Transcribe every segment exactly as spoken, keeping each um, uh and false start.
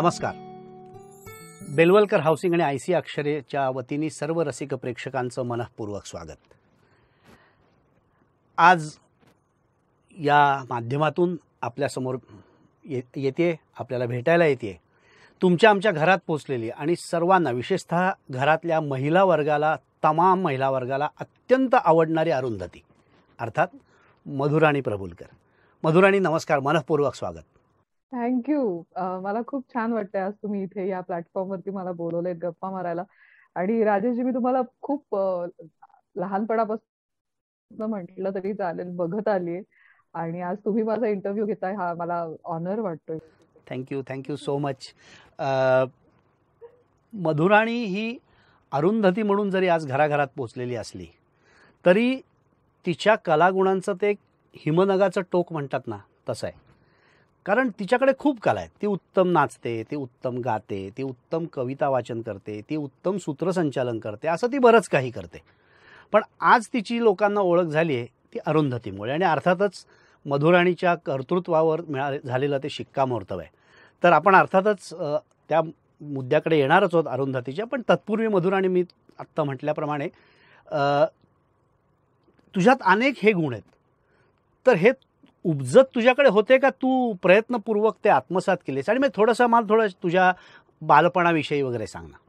नमस्कार. बेलवलकर हाऊसिंग आणि I C अक्षरेच्या वतीने सर्व रसिक प्रेक्षकांचं मनःपूर्वक स्वागत. आज या माध्यमातून आपल्यासमोर ये येते आपल्याला भेटायला येते तुमच्या आमच्या घरात पोचलेली आणि सर्वांना विशेषतः घरातल्या महिला वर्गाला तमाम महिला वर्गाला अत्यंत आवडणारी अरुंधती अर्थात मधुराणी प्रभुलकर. मधुराणी नमस्कार, मनःपूर्वक स्वागत. थँक्यू. मला खूप छान वाटतंय आज तुम्ही इथे या प्लॅटफॉर्मवरती मला बोलवलेत गप्पा मारायला. आणि राजेशजी, मी तुम्हाला खूप अ, लहानपणापासून म्हटलं तरी चालेल बघत आलीये आणि आज तुम्ही माझा इंटरव्ह्यू घेताय हा मला ऑनर वाटतोय. Thank you thank you so much. Madhurani ही अरुंधती म्हणून जरी आज घराघरात पोचलेली असली तरी तिच्या कलागुणांचं ते एक हिमनगाचं टोक म्हणतात ना तसं आहे. कारण तिच्याकडे खूप कला आहेत. ती उत्तम नाचते, ती उत्तम गाते, ती उत्तम कविता वाचन करते, ती उत्तम सूत्रसंचालन करते, असं ती बरंच काही करते. पण आज तिची लोकांना ओळख झाली आहे ती अरुंधतीमुळे आणि अर्थातच मधुराणीच्या कर्तृत्वावर मिळा झालेलं ते शिक्कामोर्तब आहे. तर आपण अर्थातच अ, त्या मुद्द्याकडे येणारच आहोत अरुंधतीच्या. पण तत्पूर्वी मधुराणी, मी आत्ता म्हटल्याप्रमाणे अ, तुझ्यात अनेक हे गुण आहेत. तर हे उपजत तुझ्याकडे होते का तू प्रयत्नपूर्वक ते आत्मसात केलेस? आणि मग थोडंसं मला थोडं तुझ्या बालपणाविषयी वगैरे सांग ना.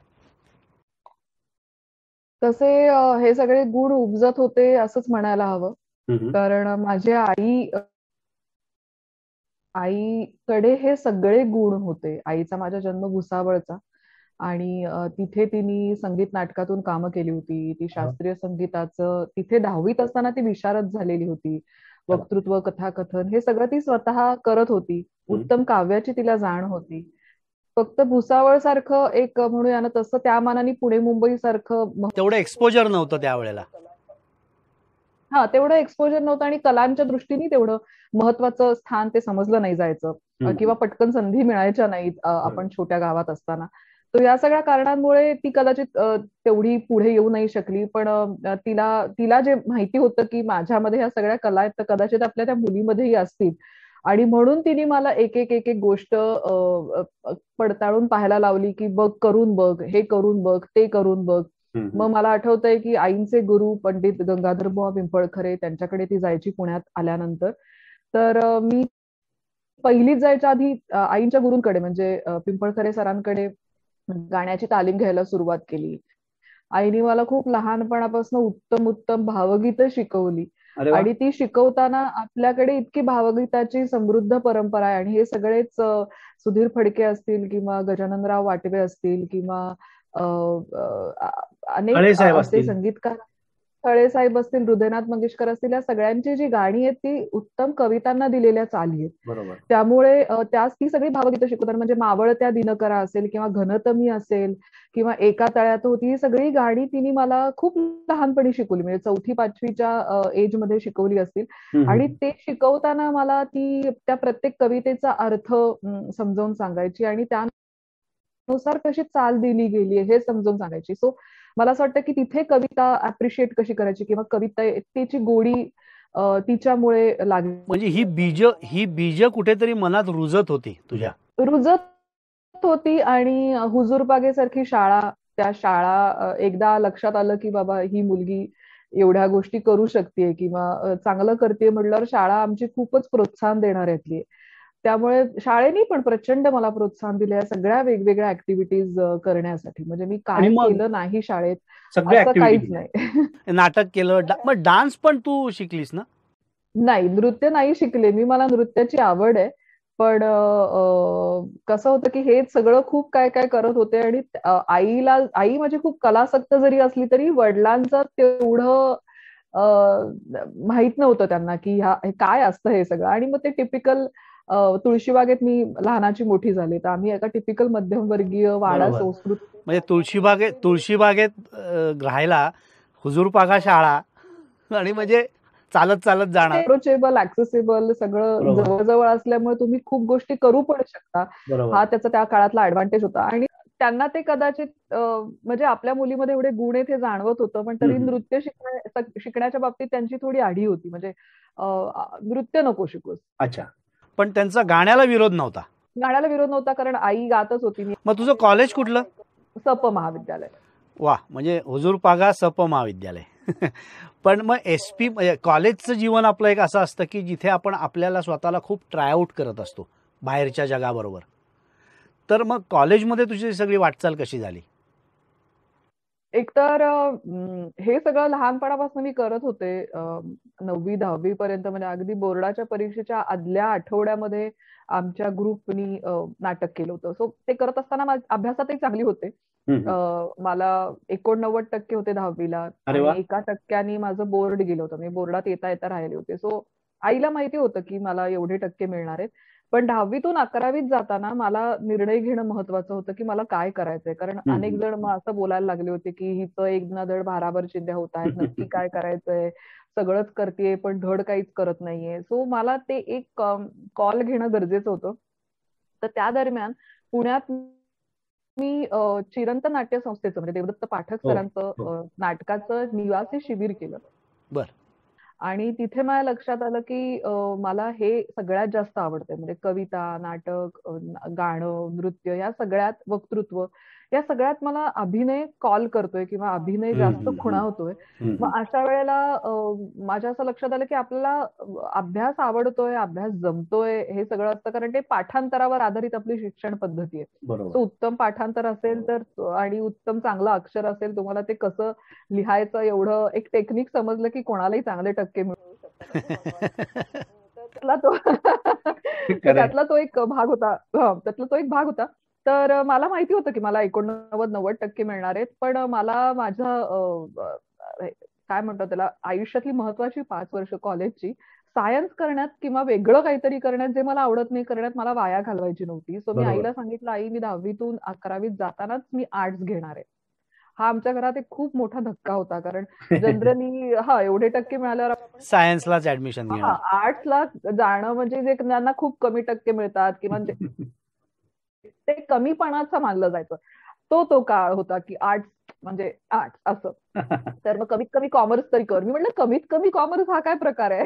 तसे अ, हे सगळे गुण उपजत होते असंच म्हणायला हवं. कारण माझी आई अ, आईकडे हे सगळे गुण होते. आईचा माझा जन्म भुसावळचा आणि अ, तिथे तिने संगीत नाटकातून कामं केली होती. ती शास्त्रीय संगीताचं तिथे दहावीत असताना ती विशारद झालेली होती. वक्तृत्व, कथाकथन हे सगळं ती स्वतः करत होती. उत्तम काव्याची तिला जाण होती. फक्त भुसावळ सारखं एक म्हणूया ना तसं त्या मानाने पुणे मुंबई सारखं तेवढं एक्सपोजर नव्हतं त्यावेळेला. हा तेवढं एक्सपोजर नव्हतं आणि कलांच्या दृष्टीने तेवढं महत्वाचं स्थान ते समजलं नाही जायचं अ, किंवा पटकन संधी मिळायच्या नाहीत अ, आपण छोट्या गावात असताना. तर या सगळ्या कारणांमुळे ती कदाचित अ, तेवढी पुढे येऊ नाही शकली. पण अ, तिला तिला जे माहिती होतं की माझ्यामध्ये ह्या सगळ्या कला आहेत तर कदाचित आपल्या त्या मुलीमध्येही असतील आणि म्हणून तिने मला एक एक एक एक गोष्ट अ, अ, पडताळून पाहायला लावली की बघ, करून बघ, हे करून बघ, ते करून बघ. मग मला आठवतंय की आईंचे गुरु पंडित गंगाधर बुवा पिंपळखरे त्यांच्याकडे ती जायची पुण्यात आल्यानंतर. तर अ, मी पहिलीच जायच्या आधी अ, आईंच्या गुरूंकडे म्हणजे अ, पिंपळखरे सरांकडे गाण्याची तालीम घ्यायला सुरुवात केली. आईने मला खूप लहानपणापासून उत्तम उत्तम भावगीतं शिकवली आणि ती शिकवताना आपल्याकडे इतकी भावगीताची समृद्ध परंपरा आहे आणि हे सगळेच अ, सुधीर फडके असतील किंवा गजाननराव वाटवे असतील किंवा अ, अ, अनेक खळेसाहेब असे असतील. संगीतकार, खळेसाहेब असतील, हृदयनाथ मंगेशकर असतील, या सगळ्यांची जी गाणी आहेत ती उत्तम कवितांना दिलेल्या चाली आहेत. बरोबर. त्यामुळे अ, त्याच ती सगळी भावगीतं शिकवतात. म्हणजे मावळत्या दिनकरा असेल किंवा घनतमी असेल किंवा एका तळ्यात होती, ही सगळी गाणी तिने मला खूप लहानपणी शिकवली. म्हणजे चौथी पाचवीच्या एज मध्ये शिकवली असतील आणि ते शिकवताना मला ती त्या प्रत्येक कवितेचा अर्थ अम, समजावून सांगायची आणि त्यानुसार कशी चाल दिली गेली हे समजावून सांगायची. सो मला असं वाटतं की तिथे कविता अप्रिशिएट कशी करायची किंवा कवितेची गोडी अ, तिच्यामुळे लागली. म्हणजे ही बीज ही बीज कुठेतरी मनात रुजत होती तुझ्या. रुजत होती आणि हुजूरबागेसारखी शाळा, त्या शाळा अ, एकदा लक्षात आलं की बाबा ही मुलगी एवढ्या गोष्टी करू शकते किंवा अ, चांगलं करते म्हटल्यावर शाळा आमची खूपच प्रोत्साहन देणाऱ्यातली आहे. त्यामुळे शाळेने पण प्रचंड मला प्रोत्साहन दिलं या सगळ्या वेगवेगळ्या ऍक्टिव्हिटीज करण्यासाठी. म्हणजे मी आणि काय मग केलं नाही शाळेत सगळ्या असं ऍक्टिव्हिटी काहीच नाही. नाटक केलं, डा- मग डान्स पण तू शिकलीस ना? नाही, नृत्य नाही शिकले मी. मला नृत्याची आवड आहे. पण अ, अ, कसं होतं की हे सगळं खूप काय काय करत होते आणि अ, आईला आई माझी खूप कलासक्त जरी असली तरी वडिलांचं तेवढं अ, माहित नव्हतं त्यांना की ह्या हे काय असतं हे सगळं. आणि मग ते टिपिकल तुळशीबागेत मी लहानाची मोठी झाली. तर आम्ही एका टिपिकल मध्यमवर्गीय वाडा बरोबर. संस्कृत म्हणजे तुळशीबागेत तुळशीबागेत अ, राहायला हुजूरपागा शाळा आणि म्हणजे चालत चालत जाणार. अप्रोचेबल, ऍक्सेसिबल सगळं बरोबर. जवळजवळ असल्यामुळे तुम्ही खूप गोष्टी करू पण शकता. बरोबर. हा त्याचा त्या काळातला ऍडव्हान्टेज होता आणि त्यांना ते कदाचित अ, म्हणजे आपल्या मुलीमध्ये एवढे गुण आहेत हे जाणवत होतं. पण तरी हम्म. नृत्य शिकण्या शिकण्याच्या बाबतीत त्यांची थोडी आढी होती. म्हणजे अ, नृत्य नको शिकूस. अच्छा. पण त्यांचा गाण्याला विरोध नव्हता. गाण्याला विरोध नव्हता कारण आई गातच होती. मी मग तुझं कॉलेज कुठलं? सप महाविद्यालय. वा, म्हणजे हुजूर पागा सप महाविद्यालय. पण मग एस पी कॉलेजचं जीवन आपलं एक असं असतं की जिथे आपण आपल्याला स्वतःला खूप ट्रायआउट करत असतो बाहेरच्या जगाबरोबर. तर मग कॉलेजमध्ये तुझी सगळी वाटचाल कशी झाली? एकतर अं, हे सगळं लहानपणापासून मी करत होते. अं, नववी दहावी पर्यंत म्हणजे अगदी बोर्डाच्या परीक्षेच्या आदल्या आठवड्यामध्ये आमच्या ग्रुपनी नाटक केलं होतं. सो ते करत असताना माझ्या अभ्यासातही चांगली होते. अं, मला एकोणनव्वद टक्के होते दहावीला अरे आणि वा. एका टक्क्यानी माझं बोर्ड गेलं होतं. मी बोर्डात येता येता राहिले होते. सो आईला माहिती होतं की मला एवढे टक्के मिळणार आहेत. पण दहावीतून अकरावीत जाताना मला निर्णय घेणं महत्वाचं होतं की मला काय करायचंय. कारण हम्म. अनेक जण मग असं बोलायला लागले होते की हिचं एक ना धड भाराभर चिंध्या होत आहेत, नक्की काय करायचंय, सगळंच करतेय पण धड काहीच करत नाहीये. सो मला ते एक कॉल घेणं गरजेचं होतं. तर त्या दरम्यान पुण्यात मी अ, चिरंत नाट्य संस्थेचं म्हणजे देवदत्त पाठक हो, सरांचं हो. अ, नाटकाचं निवासी शिबिर केलं. बर. आणि तिथे माझ्या लक्षात आलं की अ, मला हे सगळ्यात जास्त आवडतंय. म्हणजे कविता, नाटक, अ, न- गाणं, नृत्य या सगळ्यात, वक्तृत्व या सगळ्यात मला अभिनय कॉल करतोय किंवा अभिनय हम्म, जास्त हम्म, खुणावतोय. हम्म, मग अशा वेळेला अ, माझ्या असं लक्षात आलं की आपल्याला अ, अभ्यास आवडतोय, अभ्यास जमतोय हे सगळं असतं कारण ते पाठांतरावर आधारित आपली शिक्षण पद्धती आहे. बरोबर. सो उत्तम पाठांतर असेल तर आणि उत्तम चांगलं अक्षर असेल, तुम्हाला ते कसं लिहायचं एवढं एक टेक्निक समजलं की कोणालाही चांगले टक्के मिळू शकतात. त्यातला तो तर खरंय. त्यातला तो एक भाग होता. हं, त्यातला तो एक भाग होता. तर अ, मला माहिती होतं की मला एकोणनव्वद नव्वद टक्के मिळणार आहेत. पण अ, मला माझ्या अ, अ, काय म्हणतात त्याला आयुष्यातली महत्वाची पाच वर्ष कॉलेजची सायन्स करण्यात किंवा वेगळं काहीतरी करण्यात जे मला आवडत नाही करण्यात मला वाया घालवायची नव्हती. सो मी बरोबर. आईला सांगितलं, आई मी दहावीतून अकरावीत जातानाच मी आर्ट्स घेणार आहे. हा आमच्या घरात एक खूप मोठा धक्का होता कारण जनरली हा एवढे टक्के मिळाल्यावर आपण सायन्सलाच ऍडमिशन हा घेणार. आर्ट्सला जाणं म्हणजे जे ज्यांना खूप कमी टक्के मिळतात किंवा जे- ते कमीपणाचं मानलं जायचं. तो तो काळ होता की आर्ट्स म्हणजे आर्ट्स असं. तर मग कमीत कमी कॉमर्स तरी कर. मी म्हटलं कमीत कमी कॉमर्स हा काय प्रकार आहे?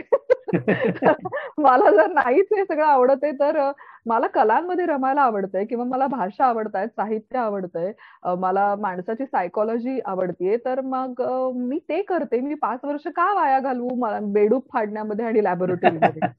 मला जर नाहीच हे सगळं आवडत आहे तर अ, मला कलांमध्ये रमायला आवडतंय किंवा मला भाषा आवडतायत, साहित्य आवडतंय, अ, मला माणसाची सायकॉलॉजी आवडतीये, तर मग अ, मी ते करते. मी पाच वर्ष का वाया घालवू मला बेडूक फाडण्यामध्ये आणि लॅबोरेटरीमध्ये?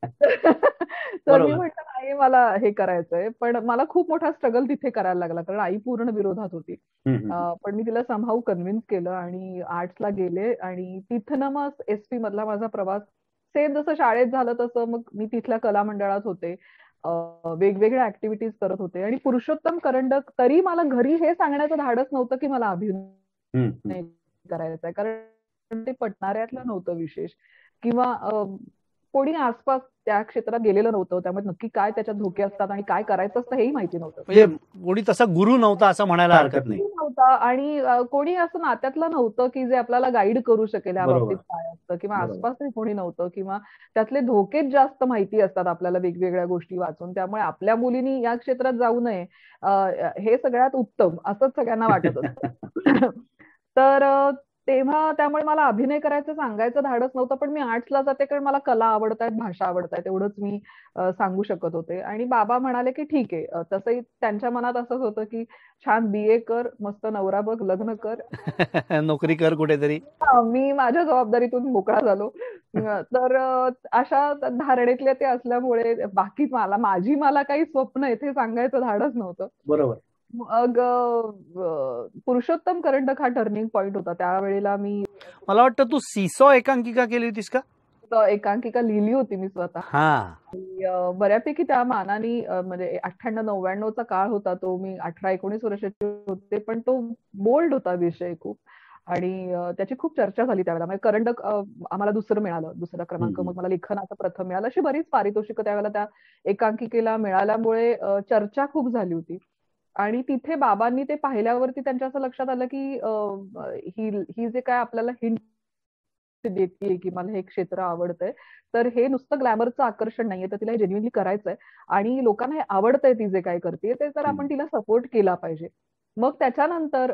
तर मी बरोबर. म्हटलं नाही मला हे करायचंय. पण मला खूप मोठा स्ट्रगल तिथे करायला लागला कारण आई पूर्ण विरोधात होती. हम्म, हम्म. अ, पण मी तिला समहाऊ कन्व्हिन्स केलं आणि आर्ट्सला गेले आणि तिथनं मग एसपी मधला माझा प्रवास सेम जसं शाळेत झालं तसं मग मी तिथल्या कला मंडळात होते. अ, वेगवेगळ्या ऍक्टिव्हिटीज करत होते आणि पुरुषोत्तम करंडक तरी मला घरी हे सांगण्याचं धाडस नव्हतं की मला अभिनय हम्म, हम्म. करायचंय कारण ते पटणाऱ्यातलं नव्हतं विशेष किंवा अ, कोणी आसपास त्या क्षेत्रात गेलेलं नव्हतं. त्यामुळे नक्की काय त्याच्यात धोके असतात आणि काय करायचं असतं हेही माहिती नव्हतं. म्हणजे कोणी तसा गुरु नव्हता असं म्हणायला हरकत हरकत नाही. कोणी नव्हता आणि अ, कोणी असं नात्यातलं नव्हतं की जे आपल्याला गाईड करू शकेल या बरोबर. बाबतीत काय असतं किंवा बरोबर. आसपासही कोणी नव्हतं किंवा त्यातले धोकेच जास्त माहिती असतात आपल्याला वेगवेगळ्या गोष्टी वाचून. त्यामुळे आपल्या मुलीनी या क्षेत्रात जाऊ नये अ, हे सगळ्यात उत्तम असंच सगळ्यांना वाटत असतं. तर अ, तेव्हा त्यामुळे मला अभिनय करायचं सांगायचं धाडस नव्हतं. पण मी आर्ट्सला जाते कारण मला कला आवडतायत, भाषा आवडतायत एवढंच मी अ, सांगू शकत होते. आणि बाबा म्हणाले की ठीक आहे. अ, तसंही त्यांच्या मनात असंच होतं की छान बीए कर, मस्त नवरा बघ, लग्न कर. नोकरी कर कुठेतरी. हां, मी माझ्या जबाबदारीतून मोकळा झालो. अ, तर अ, अशा धारणेतले ते असल्यामुळे बाकी मला माझी मला काही स्वप्न आहेत हे सांगायचं धाडस नव्हतं. बरोबर. मग अ, पुरुषोत्तम करंडक हा टर्निंग पॉइंट होता. त्यावेळेला मी मला वाटतं तू सीसॉ एकांकिका केली होतीस का? एकांकिका लिहिली होती मी स्वतः. हा. आणि, अ, बऱ्यापैकी त्या मानाने अ, म्हणजे अठ्ठ्याण्णव नव्याण्णव चा काळ होता तो. मी अठरा एकोणीस वर्षाची होते पण तो बोल्ड होता विषय खूप आणि अ, त्याची खूप चर्चा झाली त्यावेळेला. म्हणजे करंडक अ, आम्हाला दुसरं मिळालं, दुसरा क्रमांक. हम्म. मग मला लेखनाचं प्रथम मिळालं. अशी बरीच पारितोषिकं त्यावेळेला त्या एकांकिकेला मिळाल्यामुळे अ, चर्चा खूप झाली होती. आणि तिथे बाबांनी ते पाहिल्यावरती त्यांच्या असं लक्षात आलं की अ, ही ही जे काय आपल्याला हिंट देते की मला हे क्षेत्र आवडतंय, तर हे नुसतं ग्लॅमरचं आकर्षण नाहीये, तर तिला हे जेन्युइनली करायचंय आणि लोकांना हे आवडतंय ती जे काही करते ते, तर आपण तिला सपोर्ट केला पाहिजे. मग त्याच्यानंतर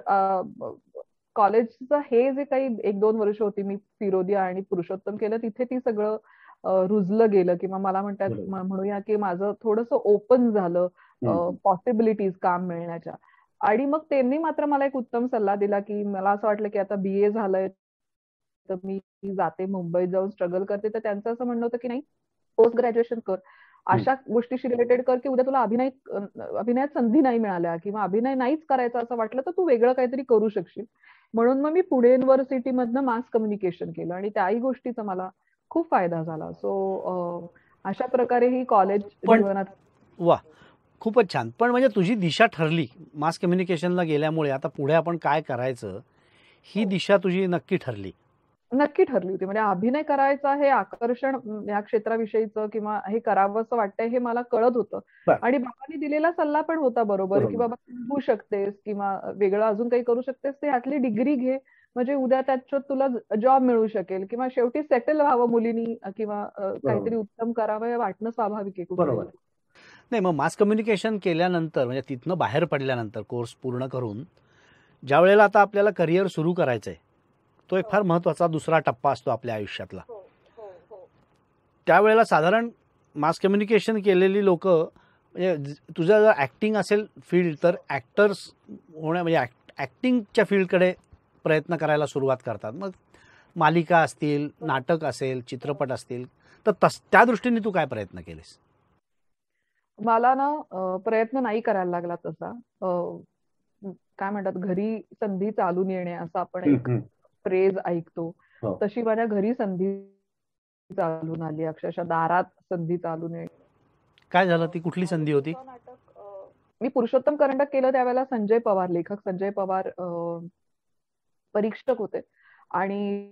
कॉलेजचं हे जे काही एक दोन वर्ष होती मी फिरोदिया आणि पुरुषोत्तम केलं, तिथे ती सगळं अ, रुजलं गेलं किंवा मला म्हणतात बरोबर. म- म्हणूया की माझं थोडंसं ओपन झालं. हम्म. पॉसिबिलिटीज काम मिळण्याच्या. आणि मग त्यांनी मात्र मला एक उत्तम सल्ला दिला की मला असं वाटलं की आता बीए झालंय तर मी जाते मुंबईत जाऊन स्ट्रगल करते, तर त्यांचं असं म्हणणं होतं की नाही, पोस्ट ग्रॅज्युएशन कर, अशा गोष्टीशी रिलेटेड कर की उद्या तुला अभिनय अभिनयात संधी नाही मिळाल्या किंवा अभिनय नाहीच करायचा असं वाटलं तर तू वेगळं काहीतरी करू शकशील. म्हणून मग मी पुणे युनिव्हर्सिटीमधनं मास कम्युनिकेशन केलं आणि त्याही गोष्टीचा मला खूप फायदा झाला. सो अशा प्रकारे ही कॉलेज पण जीवनात. वा, खूपच छान. पण म्हणजे तुझी दिशा ठरली मास कम्युनिकेशनला गेल्यामुळे, आता पुढे आपण काय करायचं ही दिशा तुझी नक्की ठरली. नक्की ठरली होती. म्हणजे अभिनय करायचा हे आकर्षण या क्षेत्राविषयीचं किंवा हे करावं असं वाटतंय हे मला कळत होतं. बर. आणि बाबांनी दिलेला सल्ला पण होता बरोबर की बरोबर. बाबा तू होऊ शकतेस किंवा वेगळं अजून काही करू शकतेस, ते ह्यातली डिग्री घे म्हणजे उद्या त्याच्यात तुला जॉब मिळू शकेल किंवा शेवटी सेटल व्हावं मुलीनी किंवा अ, काहीतरी उत्तम करावं हे वाटणं स्वाभाविक आहे कुठे. बरोबर. नाही, मग मास कम्युनिकेशन केल्यानंतर म्हणजे तिथनं बाहेर पडल्यानंतर कोर्स पूर्ण करून ज्या वेळेला आता आपल्याला करिअर सुरू करायचं आहे, तो एक फार महत्त्वाचा दुसरा टप्पा असतो आपल्या आयुष्यातला. त्यावेळेला साधारण मास कम्युनिकेशन केलेली लोक म्हणजे ज- तुझं जर ॲक्टिंग असेल फील्ड तर ॲक्टर्स होण्या म्हणजे ॲक्ट ॲक्टिंगच्या फील्डकडे प्रयत्न करायला सुरुवात करतात. मग मालिका असतील, नाटक असेल, चित्रपट असतील, तर तस त्या दृष्टीने तू काय प्रयत्न केलेस? मला ना अ, प्रयत्न नाही करायला लागला तसा. अ, काय म्हणतात, घरी संधी चालून येणे असं आपण एक फ्रेज ऐकतो, हो. तशी माझ्या घरी संधी चालून आली, अक्षरशः दारात संधी चालून येणे. काय झालं? ती कुठली संधी होती? नाटक अ, मी पुरुषोत्तम करंडक केलं त्यावेळेला संजय पवार, लेखक संजय पवार अ, परीक्षक होते आणि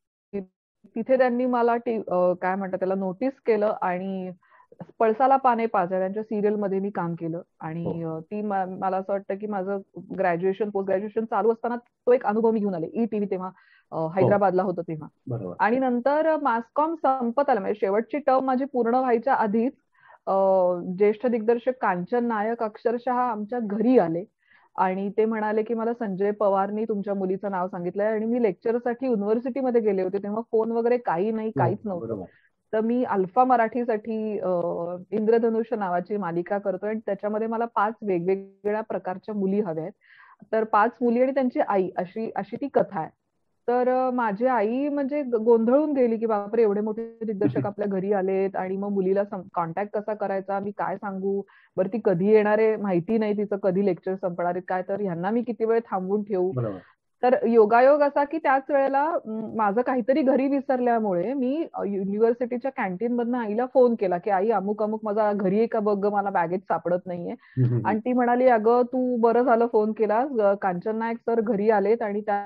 तिथे त्यांनी मला टी- अ, काय म्हणतात त्याला नोटीस केलं आणि पळसाला पाने पाजा त्यांच्या सिरियल मध्ये मी काम केलं आणि अ, ती मा- मला असं वाटतं की माझं ग्रॅज्युएशन पोस्ट ग्रॅज्युएशन चालू असताना तो एक अनुभव मी घेऊन आले. ई टीव्ही तेव्हा अ, हैदराबादला होतं तेव्हा. बरोबर. आणि नंतर मासकॉम संपत आलं म्हणजे शेवटची टर्म माझी पूर्ण व्हायच्या आधीच अ, ज्येष्ठ दिग्दर्शक कांचन नायक अक्षरशः आमच्या घरी आले आणि ते म्हणाले की मला संजय पवारनी तुमच्या मुलीचं नाव सांगितलंय. आणि मी लेक्चरसाठी युनिव्हर्सिटीमध्ये गेले होते तेव्हा फोन वगैरे काही नाही, काहीच नव्हतं. बरोबर. तर मी अल्फा मराठीसाठी अ, इंद्रधनुष्य नावाची मालिका करतोय आणि त्याच्यामध्ये मला पाच वेगवेगळ्या प्रकारच्या मुली हव्या आहेत. तर पाच मुली आणि त्यांची आई अशी अशी ती कथा आहे. तर अ, माझी आई म्हणजे ग- गोंधळून गेली की बापरे एवढे मोठे दिग्दर्शक आपल्या घरी आलेत आणि मग मुलीला कॉन्टॅक्ट कसा करायचा, मी काय सांगू, बरं ती कधी येणार आहे माहिती नाही, तिचं कधी लेक्चर संपणार आहे काय, तर ह्यांना मी किती वेळ थांबवून ठेवू. बरोबर. तर योगायोग असा की त्याच वेळेला म, माझं काहीतरी घरी विसरल्यामुळे मी अ, युनिव्हर्सिटीच्या कॅन्टीन मधनं आईला फोन केला की आई अमुक अमुक माझा घरी आहे का बघ ग, मला बॅगेत सापडत नाहीये. आणि ती म्हणाली अगं तू बरं झालं फोन केलास, ग- कांचन नायक सर घरी आलेत आणि त्या-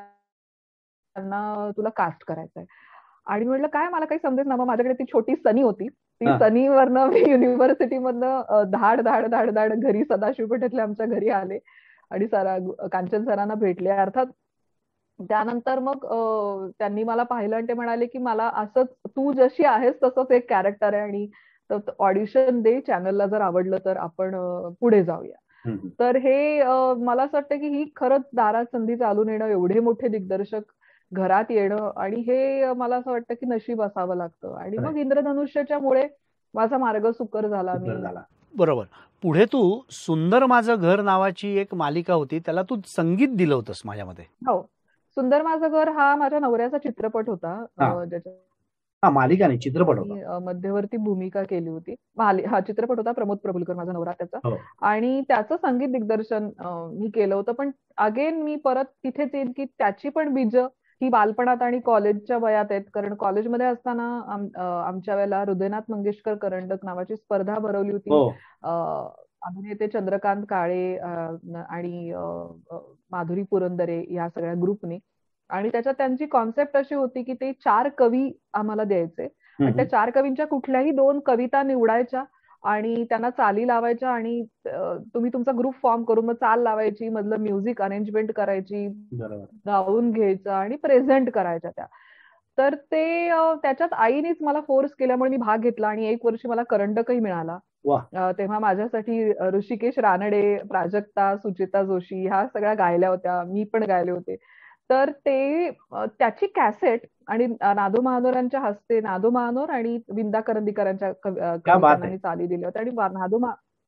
त्यांना तुला कास्ट करायचंय. आणि मी म्हटलं काय, मला काही समजेल ना. मग माझ्याकडे ती छोटी सनी होती, ती हा. सनीवरनं मी युनिव्हर्सिटी मधनं अ, धाड धाड धाड धाड घरी सदाशिव पेठेतल्या आमच्या घरी आले आणि सरा कांचन सरांना भेटले. अर्थात त्यानंतर मग अ, त्यांनी मला पाहिलं आणि ते म्हणाले की मला असंच तू जशी आहेस तसंच एक कॅरेक्टर आहे आणि ऑडिशन दे, चॅनलला जर आवडलं तर आपण अ, पुढे जाऊया. हम्म. तर हे अ, मला असं वाटतं की ही खरंच दारात संधी चालून येणं, एवढे मोठे दिग्दर्शक घरात येणं आणि हे अ, मला असं वाटतं की नशीब असावं लागतं. आणि मग इंद्रधनुष्याच्या मुळे माझा मार्ग सुकर झाला. मी बरोबर. पुढे तू सुंदर माझं घर नावाची एक मालिका होती, त्याला तू संगीत दिलं होतंस माझ्या मते. हो, सुंदर माझं घर हा माझ्या नवऱ्याचा चित्रपट होता अ, हा. ज्याच्या हा, मालिका नाही, चित्रपट मी होता. अ, मध्यवर्ती भूमिका केली होती. माली- हा चित्रपट होता, प्रमोद प्रभुलकर माझा नवरा त्याचा. हो. आणि त्याचं संगीत दिग्दर्शन अ, मी केलं होतं. पण अगेन मी परत तिथेच येईन की त्याची पण बीज ही बालपणात आणि कॉलेजच्या वयात आहेत. कारण कॉलेजमध्ये असताना आम- अ, आमच्या वेळेला हृदयनाथ मंगेशकर करंडक नावाची स्पर्धा भरवली होती. हो. अ, अभिनेते चंद्रकांत काळे अ, न- आणि अ, अ, माधुरी पुरंदरे या सगळ्या ग्रुपने. आणि त्याच्यात त्यांची कॉन्सेप्ट अशी होती की ते चार कवी आम्हाला द्यायचे आणि त्या चार कवींच्या कुठल्याही दोन कविता निवडायच्या आणि त्यांना चाली लावायच्या आणि अ, तुम्ही तुमचा ग्रुप फॉर्म करून मग चाल लावायची, मधलं म्युझिक अरेंजमेंट करायची, बरोबर. गाऊन घ्यायचं आणि प्रेझेंट करायच्या त्या. तर ते अ, त्याच्यात आईनेच मला फोर्स केल्यामुळे मी भाग घेतला आणि एक वर्षी मला करंडकही मिळाला. वा. अ, तेव्हा माझ्यासाठी अ, ऋषिकेश रानडे, प्राजक्ता, सुचिता जोशी ह्या सगळ्या गायल्या होत्या, मी पण गायले होते. तर ते अ, त्याची कॅसेट आणि अ, नादू महानोरांच्या हस्ते, नादू महानोर आणि विंदा करंदीकरांच्या कव- अ, क्या बात कवितांना आहे. मी चाली दिल्या होत्या आणि वा- नादू मा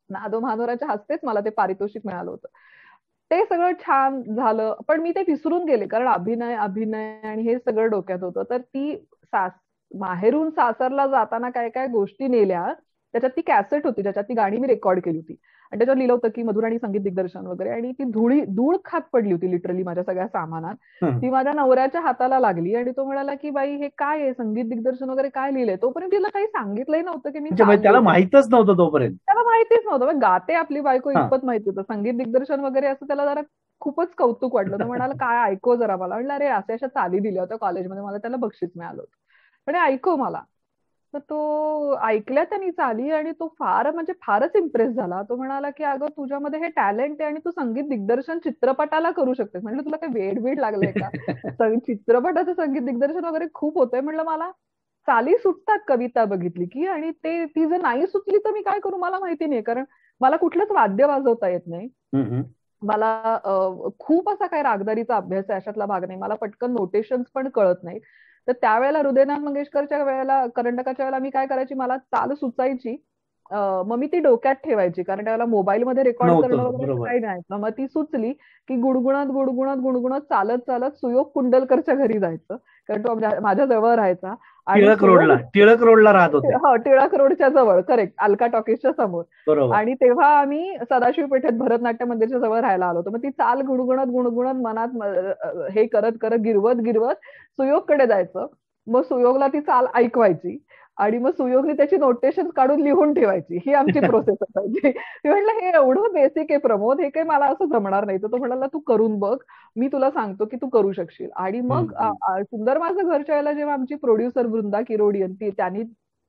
नादो महानोराच्या हस्तेच मला ते पारितोषिक मिळालं होतं. ते सगळं छान झालं, पण मी ते विसरून गेले कारण अभिनय अभिनय आणि हे सगळं डोक्यात होतं. तर ती सास माहेरून सासरला जाताना काय काय गोष्टी नेल्या, त्याच्यात ती कॅसेट होती, त्याच्यात ती गाणी मी रेकॉर्ड केली होती आणि त्याच्यावर लिहिलं होतं की मधुराणी संगीत दिग्दर्शन वगैरे, आणि ती धुळी धूळ खात पडली होती लिटरली माझ्या सगळ्या सामानात. हं. ती माझ्या नवऱ्याच्या हाताला लागली आणि तो म्हणाला की बाई हे काय आहे, संगीत दिग्दर्शन वगैरे काय लिहिलंय. तोपर्यंत तिला काही सांगितलंही नव्हतं की मी म्हणजे म्हणजे चालली त्याला आहे. माहीतच नव्हतं तोपर्यंत. त्याला माहितीच नव्हतं. मग गाते आपली बायको हा. इतपत माहिती होतं. संगीत दिग्दर्शन वगैरे असं त्याला जरा खूपच कौतुक वाटलं. तो म्हणाला काय ऐकव जरा मला. म्हणलं अरे अशा अशा चाली दिल्या होत्या कॉलेजमध्ये, मला त्याला बक्षीस मिळालं होतं. म्हणे ऐकव मला. तर तो ऐकल्या त्यांनी चाली आणि तो फार म्हणजे फारच इम्प्रेस झाला. तो म्हणाला की अगं तुझ्यामध्ये हे टॅलेंट आहे आणि तू संगीत दिग्दर्शन चित्रपटाला करू शकतेस. म्हटलं तुला काय वेड बीड लागलंय का? सं- चित्रपटाचं संगीत दिग्दर्शन वगैरे खूप होतंय. म्हणलं मला चाली सुटतात कविता बघितली की, आणि ते ती जर नाही सुचली तर मी काय करू मला माहिती नाही, कारण मला कुठलंच वाद्य वाजवता येत नाही. हं, हं. मला अ, खूप असा काही रागदारीचा अभ्यास आहे अशातला भाग नाही. मला पटकन नोटेशन्स पण कळत नाहीत. तर त्यावेळेला हृदयनाथ मंगेशकरच्या वेळेला करंडकाच्या वेळेला मी काय करायची, मला चाल सुचायची, अ, मग मी ती डोक्यात ठेवायची कारण त्यावेळेला मोबाईलमध्ये रेकॉर्ड करणं नव्हतं वगैरे असं बरोबर. काही नाही. मग ती सुचली की गुणगुणत गुणगुणत गुणगुणत चालत चालत सुयोग कुंडलकरच्या घरी जायचं, कारण तो आमच्या- माझ्या जवळ राहायचा. आणि टिळक सुयोग रोडला टिळक रोडला राहत होते. हो, टिळक रोडच्या जवळ, करेक्ट, अलका टॉकीजच्या समोर. बरोबर. आणि तेव्हा आम्ही सदाशिव पेठेत भरतनाट्य मंदिरच्या जवळ राहायला आलो होतो. मग ती चाल गुणगुणत गुणगुणत मनात म- अ, हे करत करत गिरवत गिरवत सुयोगकडे जायचं. मग सुयोगला ती चाल ऐकवायची आणि मग सुयोगने त्याची नोटेशन काढून लिहून ठेवायची. ही आमची प्रोसेस असायची. मी म्हटलं हे एवढं बेसिक आहे प्रमोद, हे काही मला असं जमणार नाही. तर तो म्हणाला तू करून बघ, मी तुला सांगतो की तू करू शकशील. आणि हं, मग अ, हं. अ, सुंदर माझं घरच्या वेळेला जेव्हा आमची प्रोड्युसर वृंदा किरोडियन ती त्यांनी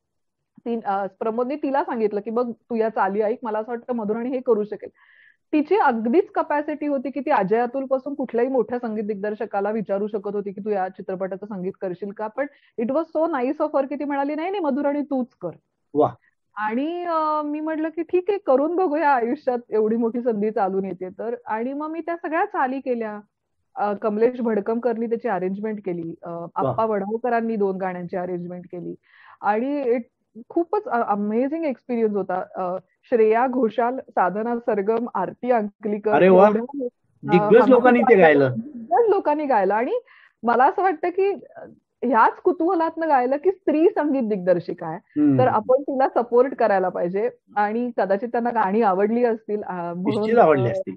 ती अ, प्रमोदने तिला सांगितलं की बघ तू या चाली ऐक, मला असं वाटतं मधुराणी हे करू शकेल. तिची अगदीच कपॅसिटी होती की ती अजय अतुल पासून कुठल्याही मोठ्या संगीत दिग्दर्शकाला विचारू शकत होती की तू या चित्रपटाचं संगीत करशील का. पण it was so nice of her की ती म्हणाली नाही नाही मधुराणी तूच कर. वा. आणि अ, मी म्हटलं की ठीक आहे करून बघूया, आयुष्यात एवढी मोठी संधी चालून येते तर. आणि मग मी त्या सगळ्या चाली केल्या. अ, कमलेश भडकमकरनी त्याची अरेंजमेंट केली. अ, वा. आप्पा वडगावकरांनी दोन गाण्यांची अरेंजमेंट केली. आणि it खूपच अमेझिंग एक्सपिरियन्स होता. अ, श्रेया घोषाल, साधना सरगम, आरती अंकलीकर अरे वा. एवढ्या अ, दिग्गज हंगामी लोकांनी ते गायलं. दिग्गज लोकांनी गायलं. आणि मला असं वाटतं की अ, ह्याच कुतूहलातनं गायलं की स्त्री संगीत दिग्दर्शिका आहे, तर हं. आपण तिला सपोर्ट करायला पाहिजे. आणि कदाचित त्यांना गाणी आवडली असतील, अ, निश्चित म्हणून आवडली अ, असतील.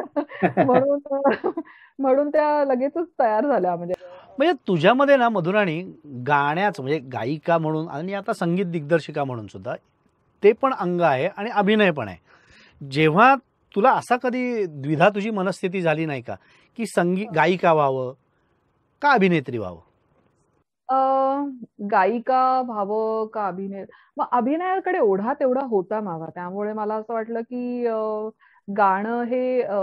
म्हणून म्हणून त्या लगेचच तयार झाल्या म्हणजे. म्हणजे तुझ्यामध्ये ना मधुराणी गाण्याचं म्हणजे गायिका म्हणून आणि आता संगीत दिग्दर्शिका म्हणून सुद्धा ते पण अंग आहे आणि अभिनय पण आहे. जेव्हा तुला असा कधी द्विधा तुझी मनस्थिती झाली नाही का की संगीत गायिका व्हावं का अभिनेत्री व्हावं? अ, गायिका व्हावं का अभिनय, मग अभिनयाकडे ओढा तेवढा होता माझा, त्यामुळे मला असं वाटलं की अ, गाणं हे अ,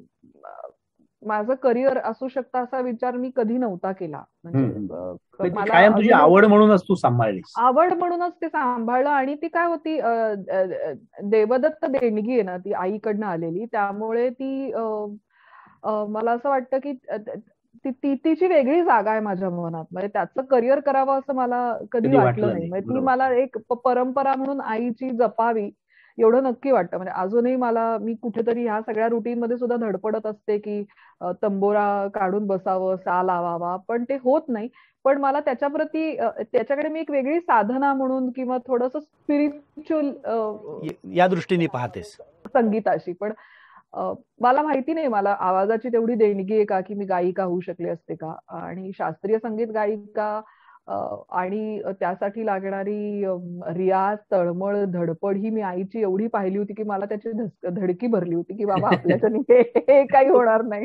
अ, माझं करिअर असू शकतं असा विचार मी कधी नव्हता केला. हं, म्हणजे हं. अ, क- म्हणजे ती मला कायम तुझी अजूनही आवड म्हणूनच तू सांभाळलीस. आवड म्हणूनच ते सांभाळलं. आणि ती काय होती, अ, अ, अ, देवदत्त देणगी आहे ना ती आईकडनं आलेली, त्यामुळे ती अ, अ, मला असं वाटतं की अ, त- ती ती- तिची वेगळी जागा आहे माझ्या मनात. म्हणजे त्याचं करिअर करावं असं मला कधी कधी वाटलं वाटलं नाही. नाही. म्हणजे ती बरोबर. मला एक प- परंपरा म्हणून आईची जपावी एवढं नक्की वाटतं. म्हणजे अजूनही मला मी कुठेतरी ह्या सगळ्या रुटीन मध्ये सुद्धा धडपडत असते की अ, तंबोरा काढून बसावं, सा लावावा, पण ते होत नाही. पण मला त्याच्याप्रती अ, त्याच्याकडे मी एक वेगळी साधना म्हणून किंवा थोडंसं स्पिरिच्युअल य- या दृष्टीने पाहतेस. संगीताशी. पण अ, मला माहिती नाही मला आवाजाची तेवढी देणगी आहे का की मी गायिका होऊ शकले असते का. आणि शास्त्रीय संगीत गायिका अ, आणि त्यासाठी लागणारी अ, रियाज, तळमळ, धडपड ही मी आईची एवढी पाहिली होती की मला त्याची धस- धडकी भरली होती की बाबा आपल्याच्याने हे हे काही होणार नाही.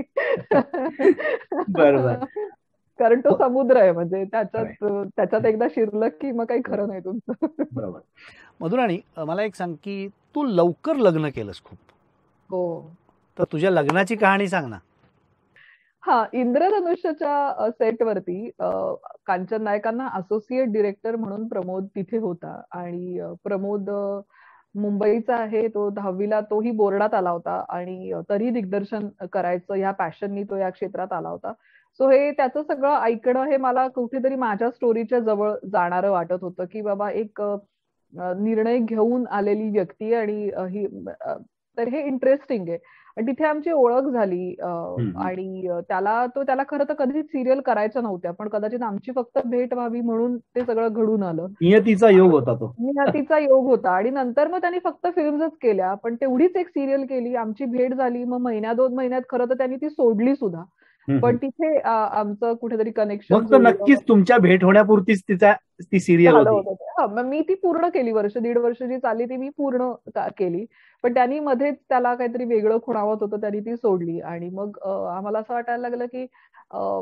बरोबर. कारण तो समुद्र आहे, म्हणजे खरंय. त्याच्यात त्याच्यात एकदा शिरलं की मग काही खरं नाही तुमचं. बरोबर. मधुराणी अ, मला एक सांग की तू लवकर लग्न केलंस खूप, हो. तर तुझ्या लग्नाची कहाणी सांग ना. हा, इंद्रधनुष्यच्या सेटवरती कांचन नायकांना असोसिएट डिरेक्टर म्हणून प्रमोद तिथे होता. आणि अ, प्रमोद अ, मुंबईचा आहे, तो दहावीला तोही बोर्डात आला होता आणि अ, तरी दिग्दर्शन करायचं ह्या पॅशननी तो या क्षेत्रात आला होता. सो हे त्याचं सगळं ऐकणं हे मला कुठेतरी माझ्या स्टोरीच्या जवळ जाणारं वाटत होतं की बाबा एक अ, निर्णय घेऊन आलेली व्यक्ती आहे आणि अ, ही अ, तर हे इंटरेस्टिंग आहे. आणि तिथे आमची ओळख झाली अ, हम्म, हम्म. आणि अ, त्याला तो त्याला खरं तर कधीच सिरियल करायच्या नव्हत्या, पण कदाचित आमची फक्त भेट व्हावी म्हणून ते सगळं घडून आलं. नियतीचा योग होता तो. नियतीचा योग होता आणि नंतर मग त्यांनी फक्त फिल्म्सच केल्या, पण तेवढीच एक सिरियल केली. आमची भेट झाली. मग महिन्या दोन महिन्यात खरं तर त्यांनी ती सोडली सुद्धा. हम्म, पण हम्म. तिथे अ, आमचं कुठेतरी कनेक्शन मग तर जुळलं. नक्कीच तुमच्या भेट होण्यापुरतीच तिचा ती सिरियल झालं होती. होतं ते. हां, मग मी ती पूर्ण केली. वर्ष दीड वर्ष जी चालली ती मी पूर्ण का केली. पण त्यांनी मध्येच त्याला काहीतरी वेगळं खुणावत होतं, त्यांनी ती सोडली आणि मग अ, आम्हाला असं वाटायला लागलं, की अ,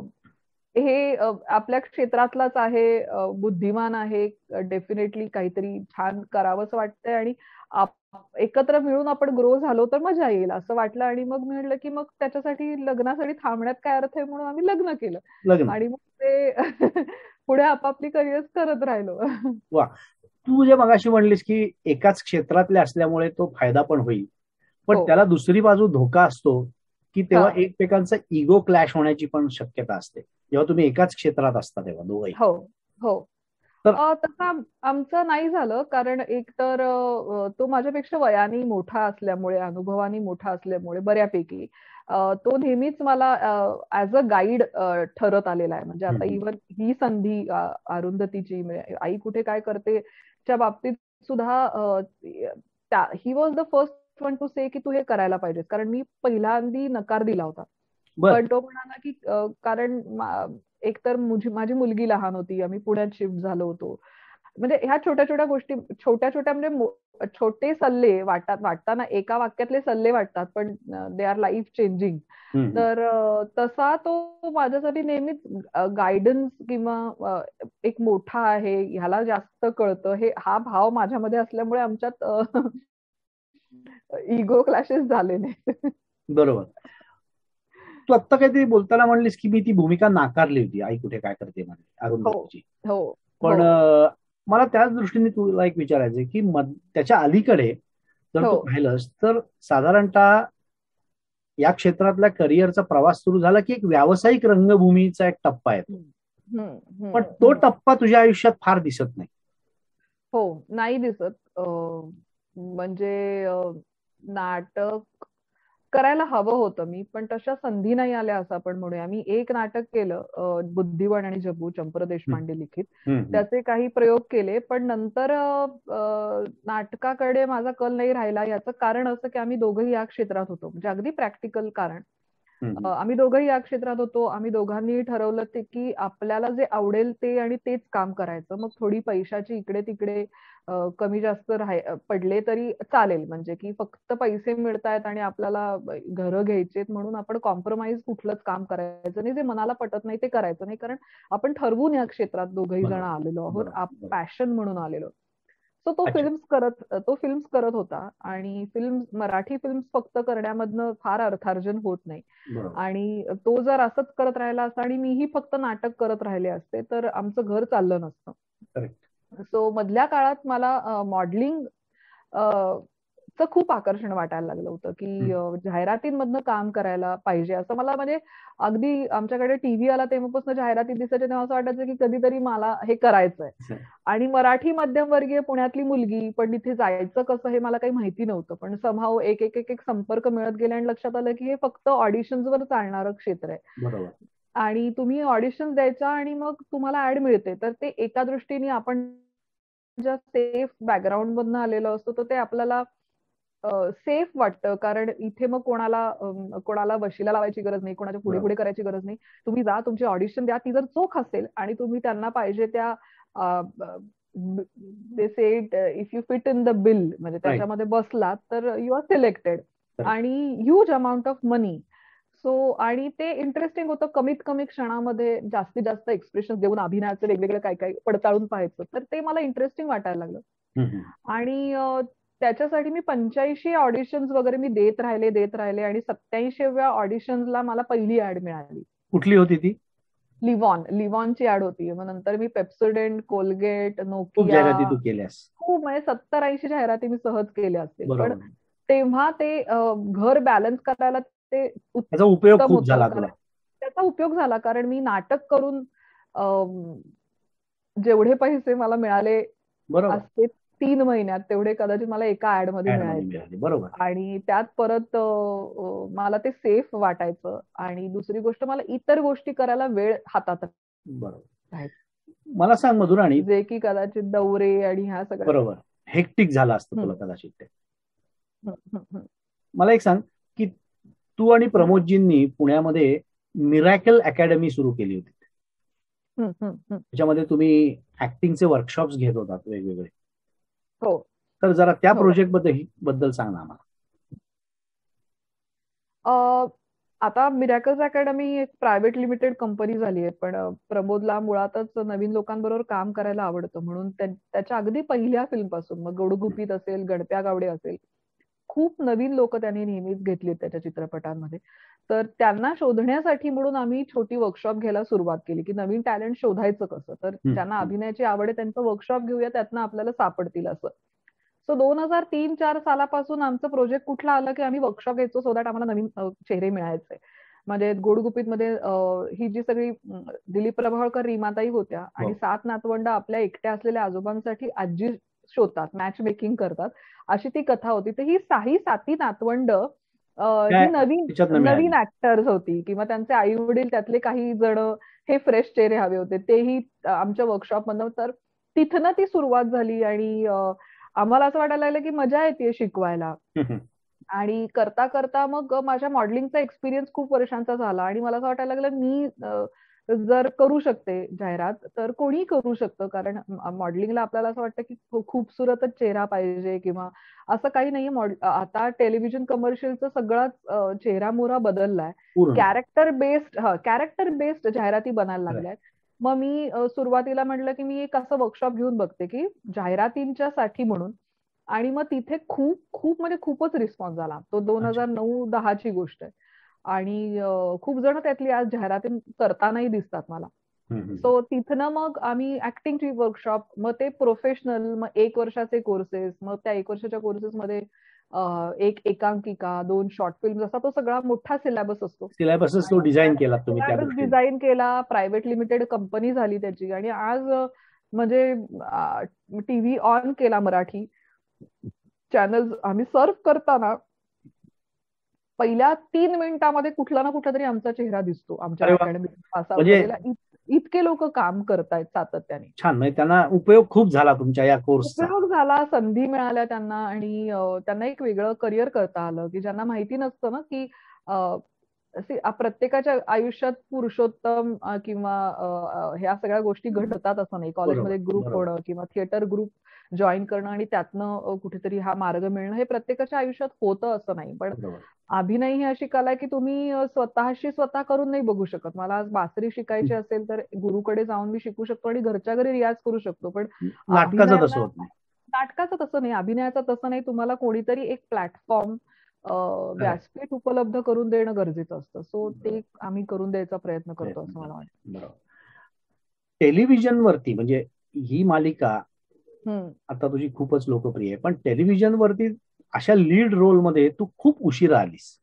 हे अ, आपल्या क्षेत्रातलाच आहे, अ, बुद्धिमान आहे, डेफिनेटली काहीतरी छान करावंसं वाटतंय आणि आप एकत्र मिळून आपण ग्रो झालो तर मजा येईल असं वाटलं आणि मग मी म्हटलं, की मग त्याच्यासाठी लग्नासाठी थांबण्यात काय अर्थ आहे म्हणून आम्ही लग्न केलं लग्न. आणि मग ते पुढे आपापली करिअर्स करत राहिलो. वा. तू जे मगाशी म्हणलीस की एकाच क्षेत्रातले असल्यामुळे तो फायदा पण होईल, पण हो. त्याला दुसरी बाजू धोका असतो की तेव्हा हां. एकमेकांचा इगो क्लॅश होण्याची पण शक्यता असते जेव्हा तुम्ही एकाच क्षेत्रात असता तेव्हा दोघंही. हो, हो. तर अ, तसं आम आमचं नाही झालं कारण एक तर अ, तो माझ्यापेक्षा वयाने मोठा असल्यामुळे, अनुभवाने मोठा असल्यामुळे बऱ्यापैकी अ, तो नेहमीच मला अ, ॲज अ गाईड अ, ठरत आलेला आहे. म्हणजे आता हम्म, इव्हन ही संधी अ, अरुंधतीची म्हणजे आई कुठे काय करते च्या बाबतीत सुद्धा अ, त्या he was the first one to say की तू हे करायला पाहिजेस. कारण मी पहिल्यांदी नकार दिला होता. बर. पण तो म्हणाला की अ, कारण मा एकतर मुझी माझी मुलगी लहान होती. आम्ही पुण्यात शिफ्ट झालो होतो. म्हणजे ह्या छोट्या-छोट्या गोष्टी छोट्या-छोट्या म्हणजे मो छोटे सल्ले वाटतात वाटताना एका वाक्यातले सल्ले वाटतात, पण दे आर लाईफ चेंजिंग. हम्म, हम्म. तर अ, तसा तो माझ्यासाठी नेहमीच अ, गाईडन्स किंवा अ, एक मोठा आहे, ह्याला जास्त कळतं हे हा भाव माझ्यामध्ये असल्यामुळे आमच्यात अ, इगो क्लॅशेस झाले नाहीत. बरोबर. तू आत्ता काहीतरी बोलताना म्हणलीस की मी ती भूमिका नाकारली होती, आई कुठे काय करते म्हणून हो, अरुंधतीची. हो, हो, पण अ, मला त्याच दृष्टीने तुला एक विचारायचंय की मध- त्याच्या अलीकडे जर हो. तू पाहिलंस तर साधारणतः या क्षेत्रातल्या करिअरचा प्रवास सुरू झाला की एक व्यावसायिक रंगभूमीचा एक टप्पा येतो, हं, हं, हं, पण तो हं. टप्पा तुझ्या आयुष्यात फार दिसत नाही. हो, नाही दिसत. अ, म्हणजे अ, नाटक करायला हवं होतं मी, पण तशा संधी नाही आल्या असं आपण म्हणूया. मी एक नाटक केलं अ, बुद्धिबळ आणि जब्बू चंपर हम्म, देशपांडे लिखित. हम्म, हम्म. त्याचे काही प्रयोग केले, पण नंतर अ, अ, नाटकाकडे माझा कल नाही राहिला. याचं कारण असं की आम्ही दोघंही या क्षेत्रात होतो. म्हणजे अगदी प्रॅक्टिकल कारण. अ, हम्म, आम्ही दोघंही या क्षेत्रात होतो. आम्ही दोघांनी ठरवलं ते की आपल्याला जे आवडेल ते आणि तेच काम करायचं. मग थोडी पैशाची इकडे-तिकडे अ, कमी जास्त राह पडले तरी चालेल. म्हणजे की फक्त पैसे मिळतायत आणि आपल्याला घरं घ्यायचेत म्हणून आपण कॉम्प्रोमाईज कुठलंच काम करायचं नाही. जे मनाला पटत नाही ते करायचं नाही. कारण आपण ठरवून या क्षेत्रात दोघंही जण बरोबर, आलेलो आहोत. बरोबर, आप बरोबर. पॅशन म्हणून आलेलो. सो तो अच्छा. फिल्म्स करत तो फिल्म्स करत होता आणि फिल्म्स मराठी फिल्म्स फक्त करण्यामधनं फार अर्थार्जन होत नाही. बरोबर. आणि तो जर असंच करत राहिला असता आणि मीही फक्त नाटक करत राहिले असते, तर आमचं घर चाललं नसतं. करेक्ट. सो मधल्या काळात मला मॉडेलिंग चं खूप आकर्षण वाटायला लागलं होतं, की अ, जाहिरातींमधनं काम करायला पाहिजे असं मला म्हणजे अगदी आमच्याकडे टीव्ही आला तेव्हापासून जाहिराती दिसायच्या तेव्हा असं वाटायचं, की कधीतरी मला हे करायचंय. आणि मराठी मध्यमवर्गीय पुण्यातली मुलगी, पण तिथे जायचं कसं हे मला काही माहिती नव्हतं. पण समहाऊ एक, एक, एक, एक संपर्क मिळत गेले आणि लक्षात आलं, की हे फक्त ऑडिशन्सवर चालणारं क्षेत्र आहे. बरोबर. आणि तुम्ही ऑडिशन्स द्यायचा आणि मग तुम्हाला ॲड मिळते. तर ते एका दृष्टीने आपण ज्या सेफ बॅकग्राऊंडमधनं आलेलो असतो, तर ते आपल्याला सेफ वाटतं. कारण इथे मग कोणाला अ, कोणाला वशिला लावायची गरज नाही, कोणाच्या बरोबर. पुढे-पुढे करायची गरज नाही. तुम्ही जा, तुमची ऑडिशन द्या. ती जर चोख असेल आणि तुम्ही त्यांना पाहिजे त्या they said if you fit in the bill म्हणजे राईट. त्याच्यामध्ये बसलात तर यू आर सिलेक्टेड Correct. आणि huge amount of money. So आणि ते इंटरेस्टिंग होतं. कमीत कमी क्षणामध्ये जास्तीत जास्त एक्सप्रेशन देऊन अभिनयाचे वेगवेगळे काय काय पडताळून पाहायचं. तर ते मला इंटरेस्टिंग वाटायला लागलं. हम्म, हम्म. आणि अ, त्याच्यासाठी मी पंच्याऐंशी ऑडिशन्स वगैरे मी देत राहिले, देत राहिले आणि सत्त्याऐंशीव्या ऑडिशन्सला मला पहिली ॲड मिळाली. कुठली होती ती? लिवॉन, लिवॉनची ॲड होती. मग नंतर मी पेप्सोडेंट, कोलगेट, खूप नोकिया जाहिराती तू केल्यास. खूप म्हणजे सत्तर ऐंशी जाहिराती मी सहज केल्या असतील. पण बरोबर. तेव्हा ते अ, घर बॅलन्स करायला ते त्याचा उपयोग उत्तम खूप होतं. झाला कारण तुला. त्याचा उपयोग झाला कारण मी नाटक करून अ, जेवढे पैसे मला मिळाले बरोबर. असते तीन महिन्यात तेवढे कदाचित मला एका ऍड मध्ये Ad मध्ये मिळायचे. मिळाले, बरोबर. आणि त्यात परत अ, अ, मला ते सेफ वाटायचं. आणि दुसरी गोष्ट, मला इतर गोष्टी करायला वेळ हातात बरोबर. राहायचा. मला सांग मधुराणी, जे की कदाचित दौरे आणि ह्या सगळ्या. बरोबर, हेक्टिक झालं असतं हम्म. तुला कदाचित ते. हम्म, हम्म, हम्म. मला एक सांग की तू आणि प्रमोदजींनी पुण्यामध्ये मिरॅकल अकॅडमी सुरू केली होती. हम्म, हम्म, हम्म. त्याच्यामध्ये तुम्ही ऍक्टिंगचे वर्कशॉप्स घेत होतात वेगवेगळे. हो. तर जरा त्या हो. प्रोजेक्ट बद्दल बद्दल सांग ना आम्हाला. अ, आता मिरॅकल्स अकॅडमी एक प्रायव्हेट लिमिटेड कंपनी झाली आहे, पण अ, प्रमोदला मुळातच नवीन लोकांबरोबर काम करायला आवडतं, म्हणून त्या- त्याच्या अगदी पहिल्या फिल्म पासून, मग गोडगुपीत असेल, गणप्या गावडे असेल, खूप नवीन लोक त्यांनी नेहमीच घेतलीत त्याच्या चित्रपटांमध्ये. तर त्यांना शोधण्यासाठी म्हणून आम्ही छोटी वर्कशॉप घ्यायला सुरुवात केली, की नवीन टॅलेंट शोधायचं कसं. तर हम्म, ज्यांना हम्म. अभिनयाची आवड आहे त्यांचं वर्कशॉप घेऊया, त्यातनं आपल्याला सापडतील असं. सो दोन हजार तीन चार सालापासून आमचं प्रोजेक्ट कुठला आलं, की आम्ही वर्कशॉप घ्यायचो, सो दॅट आम्हाला नवीन अ, चेहरे मिळायचे. म्हणजे गोडगुपीतमध्ये अ, ही जी सगळी अं, दिलीप प्रभावळकर, रीमाताई होत्या, आणि हो. सात नातवंड आपल्या एकट्या असलेल्या आजोबांसाठी आजी शोधतात, मॅच मेकिंग करतात, अशी ती कथा होती. तर ही साही साती नातवंड अ, काय ही नवीन त्याच्यातनं मिळाली? नवीन ऍक्टर्स होती, किंवा त्यांचे आई वडील त्यातले काही जण हे फ्रेश चेहरे हवे होते, तेही अ, आमच्या वर्कशॉप मधनं. तर तिथनं ती सुरुवात झाली, आणि अ, आम्हाला असं वाटायला लागलं की मजा येते शिकवायला. हम्म, हम्म. आणि करता करता मग माझ्या मॉडेलिंगचा एक्सपिरियन्स खूप वर्षांचा झाला, आणि मला असं वाटायला लागलं, मी अ, जर करू शकते जाहिरात, तर कोणी करू शकतं. कारण मॉडेलिंगला आपल्याला असं वाटतं की खू- खूपसुरतच चेहरा पाहिजे, किंवा असं काही नाहीये. मॉड आता टेलिव्हिजन कमर्शियलचा सगळाच अ, चेहरा मोहरा बदललाय. पूर्ण. कॅरेक्टर बेस्ड हा कॅरेक्टर बेस्ड जाहिराती बनायला लागल्यात. मग मी अ, सुरुवातीला म्हटलं की मी एक असं वर्कशॉप घेऊन बघते की जाहिरातींच्या साठी म्हणून. आणि मग तिथे खूप खूप म्हणजे खूपच रिस्पॉन्स झाला. तो दोन हजार नऊ दहाची गोष्ट आहे. आणि अ, खूप जण त्यातली आज जाहिराती करतानाही दिसतात मला. हम्म, हम्म. सो तिथनं मग आम्ही ऍक्टिंगची वर्कशॉप, मग ते प्रोफेशनल, मग एक वर्षाचे कोर्सेस, मग त्या एक वर्षाच्या कोर्सेसमध्ये एक एकांकिका, दोन शॉर्ट फिल्म, असा तो सगळा मोठा सिलेबस असतो. सिलेबसच तो डिझाईन केला तुम्ही त्या सिलेबस दृष्टीने. डिझाईन केला, प्रायव्हेट लिमिटेड कंपनी झाली त्याची. आणि आज अ, म्हणजे टीव्ही ऑन केला, मराठी चॅनल आम्ही सर्व करताना पहिल्या तीन मिनिटांमध्ये कुठला ना कुठला तरी आमचा चेहरा दिसतो आमच्या अरे वा. अकॅडमिक पास आउट म्हणजे- झालेला. इत- इतके लोक काम करतायत सातत्याने. छान, म्हणजे त्यांना उपयोग खूप झाला तुमच्या या कोर्सचा. उपयोग झाला, संधी मिळाल्या त्यांना, आणि अ, त्यांना एक वेगळं करिअर करता आलं, की ज्यांना माहिती नसतं ना की अ, असे आ- प्रत्येकाच्या आयुष्यात पुरुषोत्तम अ, किंवा अ, अ, ह्या सगळ्या गोष्टी घडतात असं नाही. कॉलेजमध्ये बरोबर, ग्रुप बरोबर. होणं, किंवा थिएटर ग्रुप जॉईन करणं, आणि त्यातनं अ, कुठेतरी हा मार्ग मिळणं, हे प्रत्येकाच्या आयुष्यात होतं असं नाही. पण बरोबर. अभिनय ही अशी कला आहे की तुम्ही अ, स्वतःशी स्वतः करून नाही बघू शकत. मला आज बासरी शिकायची असेल तर गुरुकडे जाऊन मी शिकू शकतो, आणि घरच्या घरी रियाज करू शकतो. पण नाटकाचं अभिनयाला- तसं होत नाही. नाटकाचं तसं नाही, अभिनयाचं तसं नाही. तुम्हाला कोणीतरी एक प्लॅटफॉर्म, व्यासपीठ उपलब्ध करून देणं गरजेचं असतं. सो ते आम्ही करून द्यायचा प्रयत्न करतो असं मला वाटतं. बरोबर. टेलिव्हिजनवरती म्हणजे ही मालिका हम्म. आता तुझी खूपच लोकप्रिय आहे, पण टेलिव्हिजनवरती अशा लीड रोलमध्ये तू खूप उशिरा आलीस.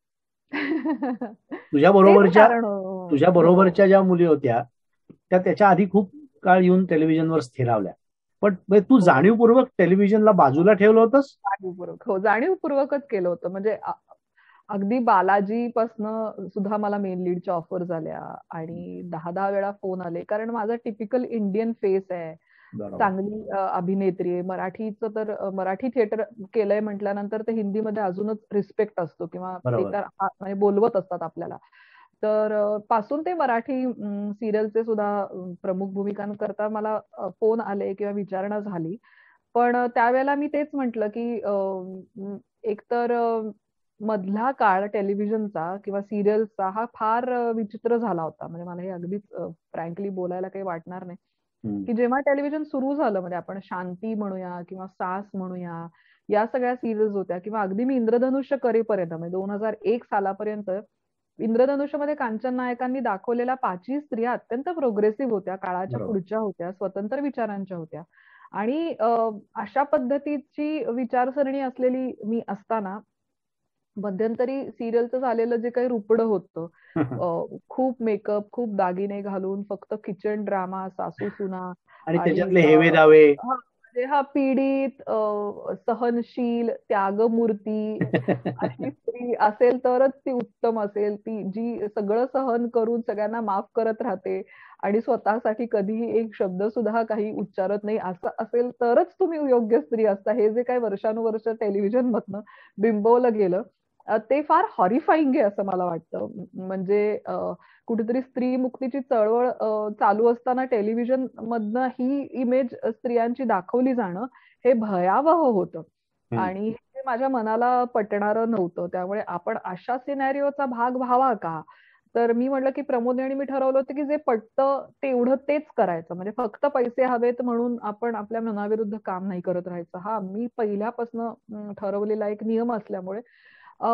तुझ्या तेच बरोबरच्या कारण, हो. तुझ्या बरोबरच्या ज्या मुली होत्या त्या त्याच्या आधी खूप काळ येऊन टेलिव्हिजनवर स्थिरावल्या, पण म्हणजे तू जाणीवपूर्वक टेलिव्हिजनला बाजूला ठेवलं होतंस. जाणीवपूर्वक, हो, जाणीवपूर्वकच केलं होतं. म्हणजे अ- अगदी बालाजी पासनं सुद्धा मला मेन लीडच्या ऑफर झाल्या, आणि दहा दहा वेळा फोन आले, कारण माझा टिपिकल इंडियन फेस आहे. बरोबर. चांगली अ, अभिनेत्री आहे. मराठीचं तर अ, मराठी थिएटर केलंय म्हटल्यानंतर ते हिंदीमध्ये अजूनच रिस्पेक्ट असतो, किंवा ते बरोबर. तर आ- म्हणजे बोलवत असतात आपल्याला. तर अ, पासून ते मराठी सिरियलचे सुद्धा अ, प्रमुख भूमिकांकरता मला फोन आले किंवा विचारणा झाली. पण अ, त्यावेळेला मी तेच म्हटलं की अ, म, एकतर अ, मधला काळ टेलिव्हिजनचा किंवा सिरियलचा हा फार अ, विचित्र झाला होता. म्हणजे मला हे अगदीच फ्रँकली बोलायला काही वाटणार नाही, हम्म. की जेव्हा टेलिव्हिजन सुरू झालं, म्हणजे आपण शांती म्हणूया किंवा सास म्हणूया, या सगळ्या सिरियल्स होत्या, किंवा अगदी मी इंद्रधनुष्य करेपर्यंत, म्हणजे दोन हजार एक सालापर्यंत इंद्रधनुष्यमध्ये कांचन नायकांनी दाखवलेल्या पाचही स्त्रिया अत्यंत प्रोग्रेसिव्ह होत्या, काळाच्या बरोबर. पुढच्या होत्या, स्वतंत्र विचारांच्या होत्या. आणि अ, अशा पद्धतीची विचारसरणी असलेली मी असताना मध्यंतरी सिरियलचं झालेलं जे काही रुपडं होतं, अ, खूप मेकअप, खूप दागिने घालून फक्त किचन ड्रामा, सासू सुना, आणि आणि त्याच्यातले अ, हेवे दावे. हा, म्हणजे हा पीडित, अ, सहनशील, त्यागमूर्ती अशी स्त्री असेल तरच ती उत्तम असेल. ती जी सगळं सहन करून सगळ्यांना माफ करत राहते आणि स्वतःसाठी कधीही एक शब्द सुद्धा काही उच्चारत नाही, असं असेल तरच तुम्ही योग्य स्त्री असता. हे जे काही वर्षानुवर्ष टेलिव्हिजन मधनं बिंबवलं गेलं, अ, ते फार हॉरिफाईंग आहे असं मला वाटतं. म- म्हणजे अ, कुठेतरी स्त्री मुक्तीची चळवळ अ, चालू असताना टेलिव्हिजन मधनं ही इमेज स्त्रियांची दाखवली जाणं हे भयावह होतं हम्म. आणि हे माझ्या मनाला पटणारं नव्हतं. त्यामुळे आपण अशा सिनॅरिओचा भाग व्हावा का? तर मी म्हटलं की प्रमोद आणि मी ठरवलं होतं की जे पटतं तेवढं तेच करायचं. म्हणजे फक्त पैसे हवेत म्हणून आपण आपल्या मनाविरुद्ध काम नाही करत राहायचं. हा मी पहिल्यापासून ठरवलेला एक नियम असल्यामुळे अ,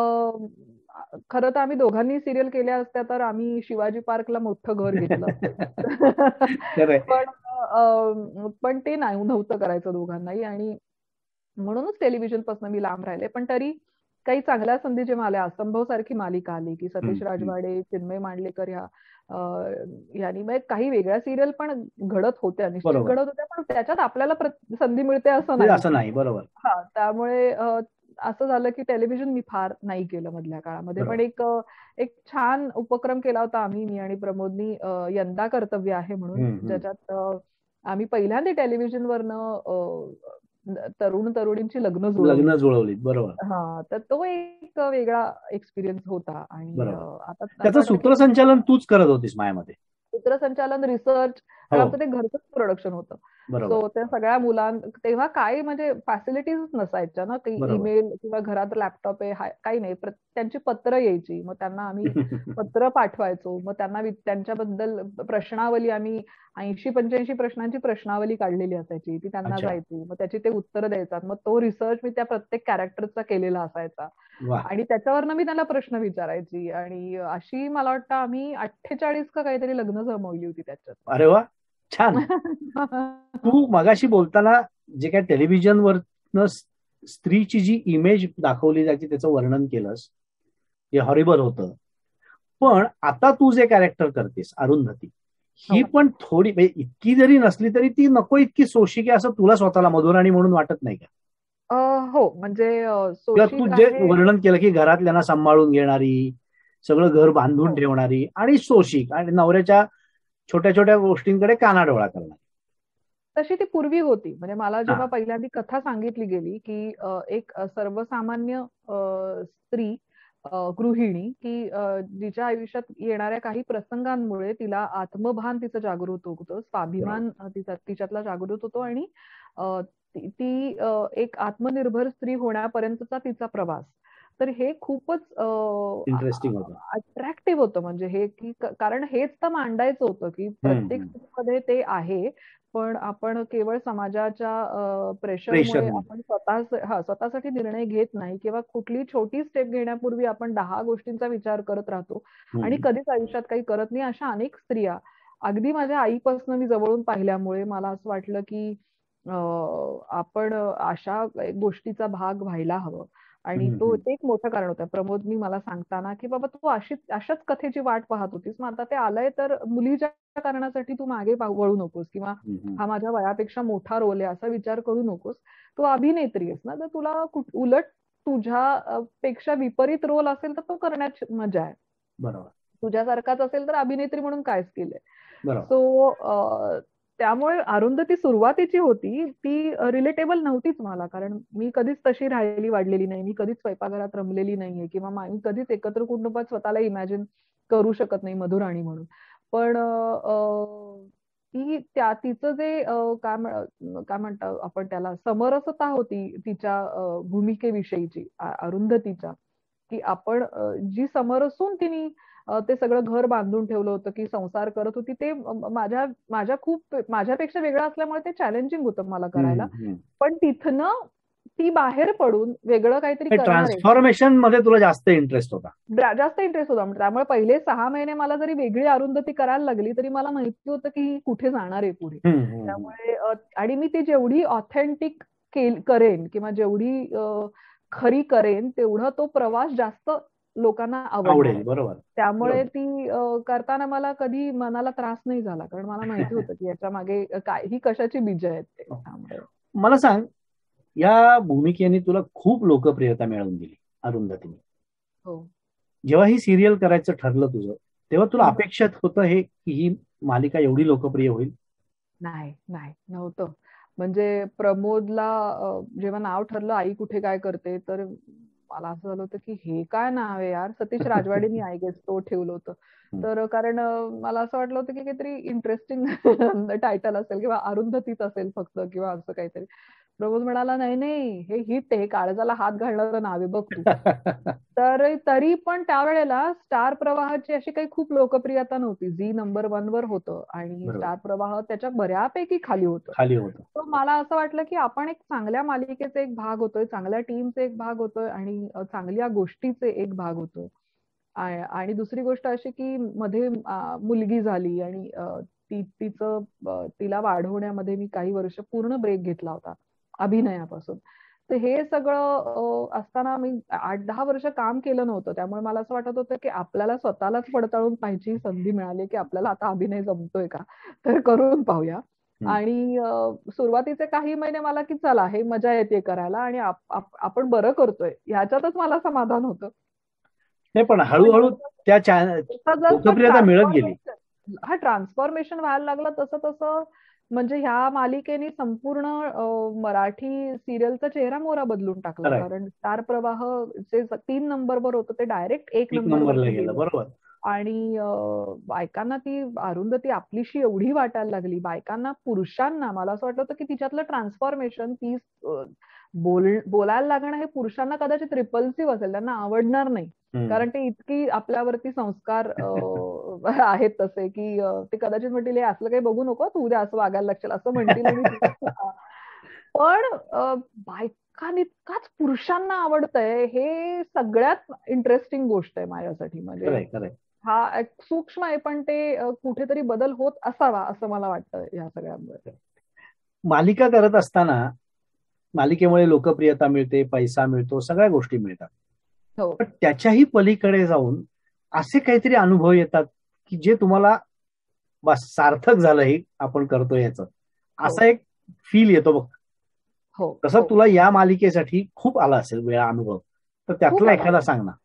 खरं तर आम्ही दोघांनी सिरियल केल्या असत्या तर आम्ही शिवाजी पार्कला मोठं घर घेतलं असतं. खरंय. पण अ, पण ते नाही नव्हतं करायचं दोघांनाही आणि म्हणूनच टेलिव्हिजन पासून मी लांब राहिले. पण तरी काही चांगल्या संधी जेव्हा आल्या, असंभव सारखी मालिका आली, की हम्म, सतीश हम्म. राजवाडे, चिन्मय मांडलेकर ह्या अ, यांनी म्हणजे काही वेगळ्या सिरियल पण घडत होत्या, निश्चित बरोबर. घडत होत्या, पण त्याच्यात आपल्याला प्रत- संधी मिळते असं ते नाही. असं नाही. बरोबर. हा त्यामुळे अ, असं झालं की टेलिव्हिजन मी फार नाही केलं मधल्या काळामध्ये. पण बरोबर. एक अ, एक छान उपक्रम केला होता आम्ही, मी आणि प्रमोदनी, अ, यंदा कर्तव्य आहे म्हणून, हम्म, हम्म. ज्याच्यात अ, आम्ही पहिल्यांदा टेलिव्हिजनवरनं अ, तरुण तरुणींची लग्न जुळवली. लग्न जुळवलीत. बरोबर. हा तर तो एक वेगळा एक्सपिरियन्स होता आणि अ, बरोबर. आता असं त्याचं वाटतं की सूत्रसंचालन तूच करत होतीस माझ्यामध्ये. सूत्रसंचालन, रिसर्च, कारण हो. आमचं ते घरचंच प्रोडक्शन होतं. बरोबर. सो त्या सगळ्या मुलां तेव्हा काही म्हणजे फॅसिलिटीज नसायच्या ना, काही बरोबर. ईमेल किंवा घरात लॅपटॉप आहे, हाय- काही नाही. प्रत- त्यांची पत्र यायची, मग त्यांना आम्ही पत्र पाठवायचो, मग त्यांना वि- त्यांच्याबद्दल प्रश्नावली, आम्ही ऐंशी पंच्याऐंशी प्रश्नांची प्रश्नावली काढलेली असायची, ती त्यांना अच्छा. जायची, मग त्याची ते उत्तर द्यायतात, मग तो रिसर्च मी त्या प्रत्येक कॅरेक्टरचा केलेला असायचा वा. आणि त्याच्यावरनं मी त्यांना प्रश्न विचारायची आणि अशी मला वाटतं आम्ही अठ्ठेचाळीस का काहीतरी लग्न जमवली होती त्याच्यात. अरे वा. छान. तू मगाशी बोलताना जे काय टेलिव्हिजनवरनं स्त्रीची जी इमेज दाखवली जायची त्याचं वर्णन केलंस, हे हॉरिबल होतं. पण आता तू जे कॅरेक्टर करतेस अरुंधती, ही हो. पण थोडी म्हणजे इतकी जरी नसली तरी ती नको इतकी सोशिक आहे असं तुला स्वतःला मधुराणी म्हणून वाटत नाही का? अ, हो, म्हणजे अ, किंवा तू सोशिक जे आहे. वर्णन केलं की घरातल्यांना सांभाळून घेणारी, सगळं घर बांधून हो. ठेवणारी आणि सोशिक आणि नवऱ्याच्या छोट्या छोट्या गोष्टींकडे कानाडोळा करणारी. तशी ती पूर्वी होती. म्हणजे मला हा. जेव्हा पहिल्यांदा कथा सांगितली गेली, की अ, एक अ, सर्वसामान्य अ, स्त्री, अ, गृहिणी, की अ, जिच्या आयुष्यात येणाऱ्या काही प्रसंगांमुळे तिला आत्मभान तिचं जागृत होतं, बरोबर. स्वाभिमान अ, तिचा तिच्यातला जागृत होतो आणि अ, ती ती, अ, एक आत्मनिर्भर स्त्री होण्यापर्यंतचा तिचा प्रवास. तर हे खूपच इंटरेस्टिंग होतं. अट्रॅक्टिव्ह होतं. म्हणजे हे की क- कारण हेच तर मांडायचं होतं, की हम्म, प्रत्येक हम्म. स्त्रीमध्ये ते आहे. पण आपण केवळ समाजाच्या प्रेशरमुळे प्रेशरने. आपण स्वतः हा स्वतःसाठी निर्णय घेत नाही किंवा कुठली छोटी स्टेप घेण्यापूर्वी आपण दहा गोष्टींचा विचार करत राहतो आणि हम्म. कधीच आयुष्यात काही करत नाही. अशा अनेक स्त्रिया अगदी माझ्या आईपासून मी जवळून पाहिल्यामुळे मला असं वाटलं की अं, आपण अशा गोष्टीचा भाग व्हायला हवं. आणि हम्म, तो हम्म. ते एक मोठं कारण होतं प्रमोदनी मला सांगताना, की बाबा तू अशीच अशाच कथेची वाट पाहत होतीस, मग आता ते आलंय तर मुलीच्या कारणासाठी तू मागे पा- वळू नकोस किंवा हम्म, हम्म. हा माझ्या वयापेक्षा मोठा रोल आहे असा विचार करू नकोस. तू अभिनेत्री आहेस ना, तर तुला कुठ- उलट तुझ्या अ, पेक्षा विपरीत रोल असेल तर तो करण्यात मजा आहे. बरोबर. तुझ्यासारखाच असेल तर अभिनेत्री म्हणून कायच केलंय. बरोबर. सो त्यामुळे अरुंधती सुरुवातीची होती ती रिलेटेबल नव्हतीच मला, कारण मी कधीच तशी राहिली वाढलेली नाही, मी कधीच स्वयंपाकघरात रमलेली नाहीये किंवा मा- मी कधीच एकत्र कुटुंबात स्वतःला इमॅजिन करू शकत नाही मधुराणी म्हणून. पण अ, अ, ती त्या तिचं जे अ, काय म्हण- काय म्हणतात आपण त्याला, समरसता होती तिच्या अ, भूमिकेविषयीची, अ- अरुंधतीच्या, की आपण अ, जी समरसून तिने अ, ते सगळं घर बांधून ठेवलं होतं, की संसार करत होती, ते म- माझ्या माझ्या खूप माझ्यापेक्षा वेगळं असल्यामुळे ते चॅलेंजिंग होतं मला हम्म, करायला. हम्म. पण तिथनं ती बाहेर पडून वेगळं काहीतरी करणार आहे, ट्रान्सफॉर्मेशन मध्ये तुला जास्त इंटरेस्ट होता. जा- जास्त इंटरेस्ट होता. म्हणजे त्यामुळे पहिले सहा महिने मला जरी वेगळी अरुंधती करायला लागली तरी मला माहिती होतं की ही कुठे जाणार आहे पुढे. हम्म, हम्म, हम्म. त्यामुळे अ, आणि मी ती जेवढी ऑथेंटिक करेन किंवा जेवढी अ, खरी करेन तेवढं तो प्रवास जास्त लोकांना आवडणार आवडेल. आहे. बरोबर. त्यामुळे बरोबर. ती अ, करताना मला कधी मनाला त्रास नाही झाला, कारण मला माहिती होतं की याच्या मागे काय, ही कशाची बीज आहेत ते. त्यामुळे मला सांग, या भूमिकेने तुला खूप लोकप्रियता मिळवून दिली अरुंधतीने. हो. जेव्हा ही सिरियल करायचं ठरलं तुझं, तेव्हा तुला हम्म. अपेक्षित होतं हे की ही मालिका एवढी लोकप्रिय होईल? नाही नाही नव्हतं. म्हणजे प्रमोदला अ, जेव्हा नाव ठरलं आई कुठे काय करते, तर मला असं झालं होतं की हे काय नाव आहे यार. सतीश राजवाडेंनी आय गेस तो ठेवलं होतं. हम्म. तर कारण अ, मला असं वाटलं होतं की काहीतरी इंटरेस्टिंग टायटल असेल किंवा अरुंधतीच असेल फक्त किंवा असं काहीतरी. प्रमोद म्हणाला नाही नाही हे हिट आहे, काळजाला हात घालणारं नाव आहे बघ तू. तर तरी पण त्यावेळेला स्टार प्रवाहाची अशी काही खूप लोकप्रियता नव्हती. झी नंबर वन वर होतं आणि बरोबर. स्टार प्रवाह त्याच्या बऱ्यापैकी खाली होतं. खाली होतं. तर मला असं वाटलं की आपण एक चांगल्या मालिकेचा एक भाग होतोय, चांगल्या टीमचा एक भाग होतोय आणि अ, चांगल्या गोष्टीचे एक भाग होतोय. आ- आणि दुसरी गोष्ट अशी की मध्ये आ, मुलगी झाली आणि अ, ती तिचं अ, तिला वाढवण्यामध्ये मी काही वर्ष पूर्ण ब्रेक घेतला होता अभिनयापासून. तर हे सगळं अ, असताना मी आठ दहा वर्ष काम केलं नव्हतं. त्यामुळे मला असं वाटत होतं की आपल्याला स्वतःलाच पडताळून पाहायची संधी मिळाली की आपल्याला आता अभिनय जमतोय का, तर करून पाहूया. हम्म. आणि अ, सुरुवातीचे काही महिने मला की चला हे मजा येते करायला आणि आप- आप- आपण बरं करतोय ह्याच्यातच मला समाधान होतं. नाही, पण पण हळूहळू त्या चॅनल जसं जसं लोकप्रियता मिळत गेली. ट्रान्सफॉर्मेशन हा ट्रान्सफॉर्मेशन व्हायला लागलं तसं तसं म्हणजे ह्या मालिकेने संपूर्ण अ, मराठी सिरियलचा चेहरा मोहरा बदलून टाकला. खरंय. कारण स्टार प्रवाह जे स- तीन नंबरवर होतं ते डायरेक्ट एक एक नंबरला नंबरवरती गेलं. गेलं. बरोबर. आणि अ, बायकांना ती अरुंधती आपलीशी एवढी वाटायला लागली. बायकांना, पुरुषांना मला असं वाटत होतं की तिच्यातलं ट्रान्सफॉर्मेशन ती अ, बोल बोलायला लागणं हे पुरुषांना कदाचित रिपल्सिव्ह असेल, त्यांना आवडणार नाही. हम्म. कारण ते इतकी आपल्यावरती संस्कार अ, आहेत तसे की अ, ते कदाचित म्हणतील हे असलं काही बघू नको तू उद्या असं वागायला लागशील असं म्हणतील. आणि अ, पण अ, बायकांइतकाच पुरुषांना आवडतंय हे सगळ्यात इंटरेस्टिंग गोष्ट आहे माझ्यासाठी. म्हणजे खरंय खरंय. हा एक सूक्ष्म आहे पण ते अ, कुठेतरी बदल होत असावा असं मला वाटतं या सगळ्यामुळे. मालिका करत असताना मालिकेमुळे लोकप्रियता मिळते, पैसा मिळतो, सगळ्या गोष्टी मिळतात. हो पण त्याच्याही पलीकडे जाऊन असे काहीतरी अनुभव येतात की जे तुम्हाला बस सार्थक झालं हे आपण करतोय याचं, हो असा एक फील येतो बघ. हो तसा हो तुला या मालिकेसाठी खूप आला असेल वेळा अनुभव, तर खूप त्यातला आला. एखादा सांग ना.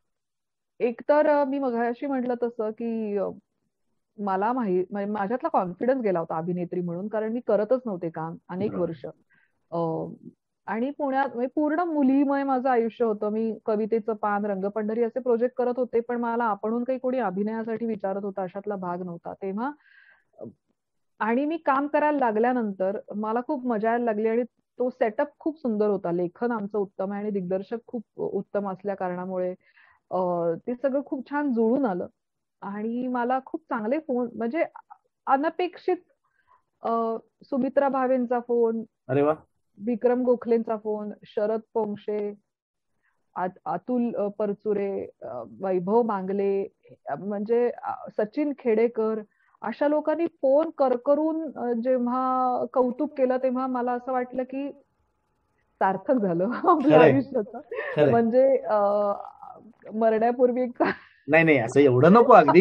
एक तर अ, मी मगाशी म्हटलं तसं की अ, मला माहित म्हणजे माझ्यातला कॉन्फिडन्स गेला होता अभिनेत्री म्हणून. कारण मी करतच नव्हते काम अनेक बरोबर. वर्ष. अ, आणि पुण्यात म्हणजे पूर्ण मुलीमय माझं आयुष्य होतं. मी कवितेचं पान, रंगपंढरी असे प्रोजेक्ट करत होते. पण मला आपणहून काही कोणी अभिनयासाठी विचारत होता अशातला भाग नव्हता. तेव्हा अ, आणि मी काम करायला लागल्यानंतर मला खूप मजा यायला लागली आणि तो सेटअप खूप सुंदर होता. लेखन आमचं उत्तम आहे आणि दिग्दर्शक खूप उत्तम असल्या कारणामुळे अ, ते सगळं खूप छान जुळून आलं. आणि मला खूप चांगले फोन म्हणजे अनपेक्षित अ, सुमित्रा भावेंचा फोन, अरे वा. विक्रम गोखलेंचा फोन, शरद पोंक्षे, आत- अतुल अ, परचुरे, अ, वैभव मांगले, अ, म्हणजे अ, सचिन खेडेकर अशा लोकांनी फोन करकरून अ, जेव्हा कौतुक केलं तेव्हा मला असं वाटलं की सार्थक झालं आपल्या खरंय आयुष्याचं. खरंय. म्हणजे अ, मरण्यापूर्वी एक नाही नाही, असं एवढं नको अगदी.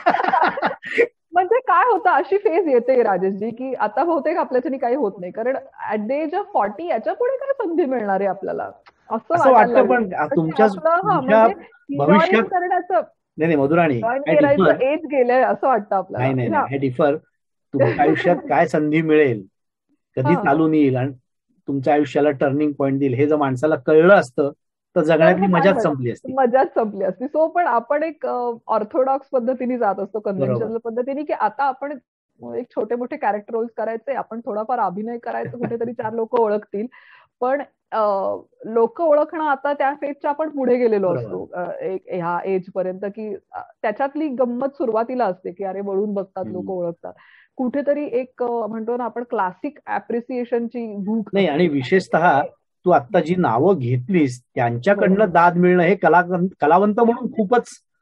म्हणजे काय होतं अशी फेज येते राजेशजी की आता बहुतेक आपल्याच्यानी काही होत नाही. कारण at the age of forty याच्या पुढे काय संधी मिळणार आहे आपल्याला असं असं वाटायला वाटतं, लागलं. पण म्हणजे तुमच्या आपलं हा तुमच्या म्हणजे भविष्यात. हिरॉईन करण्याचं नाही नाही मधुराणी, जॉईन आय डिफर. करायचं एज गेलंय असं वाटतं नाही आपल्याला. नाही नाही, ह्या आय डिफर. तुमच्या आयुष्यात काय संधी मिळेल, कधी हा चालून येईल आणि तुमच्या आयुष्याला टर्निंग पॉईंट देईल हे जर माणसाला कळलं असतं तर तर जगण्यातली मग काय मजाच झालं संपली असती. मजाच संपली असती. सो पण आपण एक ऑर्थोडॉक्स पद्धतीने जात असतो, बरोबर. कन्व्हेन्शनल पद्धतीने की आता आपण एक छोटे मोठे कॅरेक्टर रोल्स करायचे, आपण थोडाफार अभिनय करायचं, कुठेतरी चार लोक ओळखतील. पण लोक ओळखणं आता त्या फेजच्या आपण पुढे गेलेलो बरोबर. असतो अ, एक ह्या एज पर्यंत की अ, त्याच्यातली गंमत सुरुवातीला असते की अरे वळून बघतात, लोक हम्म. ओळखतात. कुठेतरी एक अ, म्हणतो ना आपण क्लासिक अप्रिसिएशनची भूक नाही, आणि असते आणि विशेषतः ते तू आता जी नावं घेतलीस त्यांच्याकडनं बरोबर दाद मिळणं हे कलावंत कलावंत म्हणून खूपच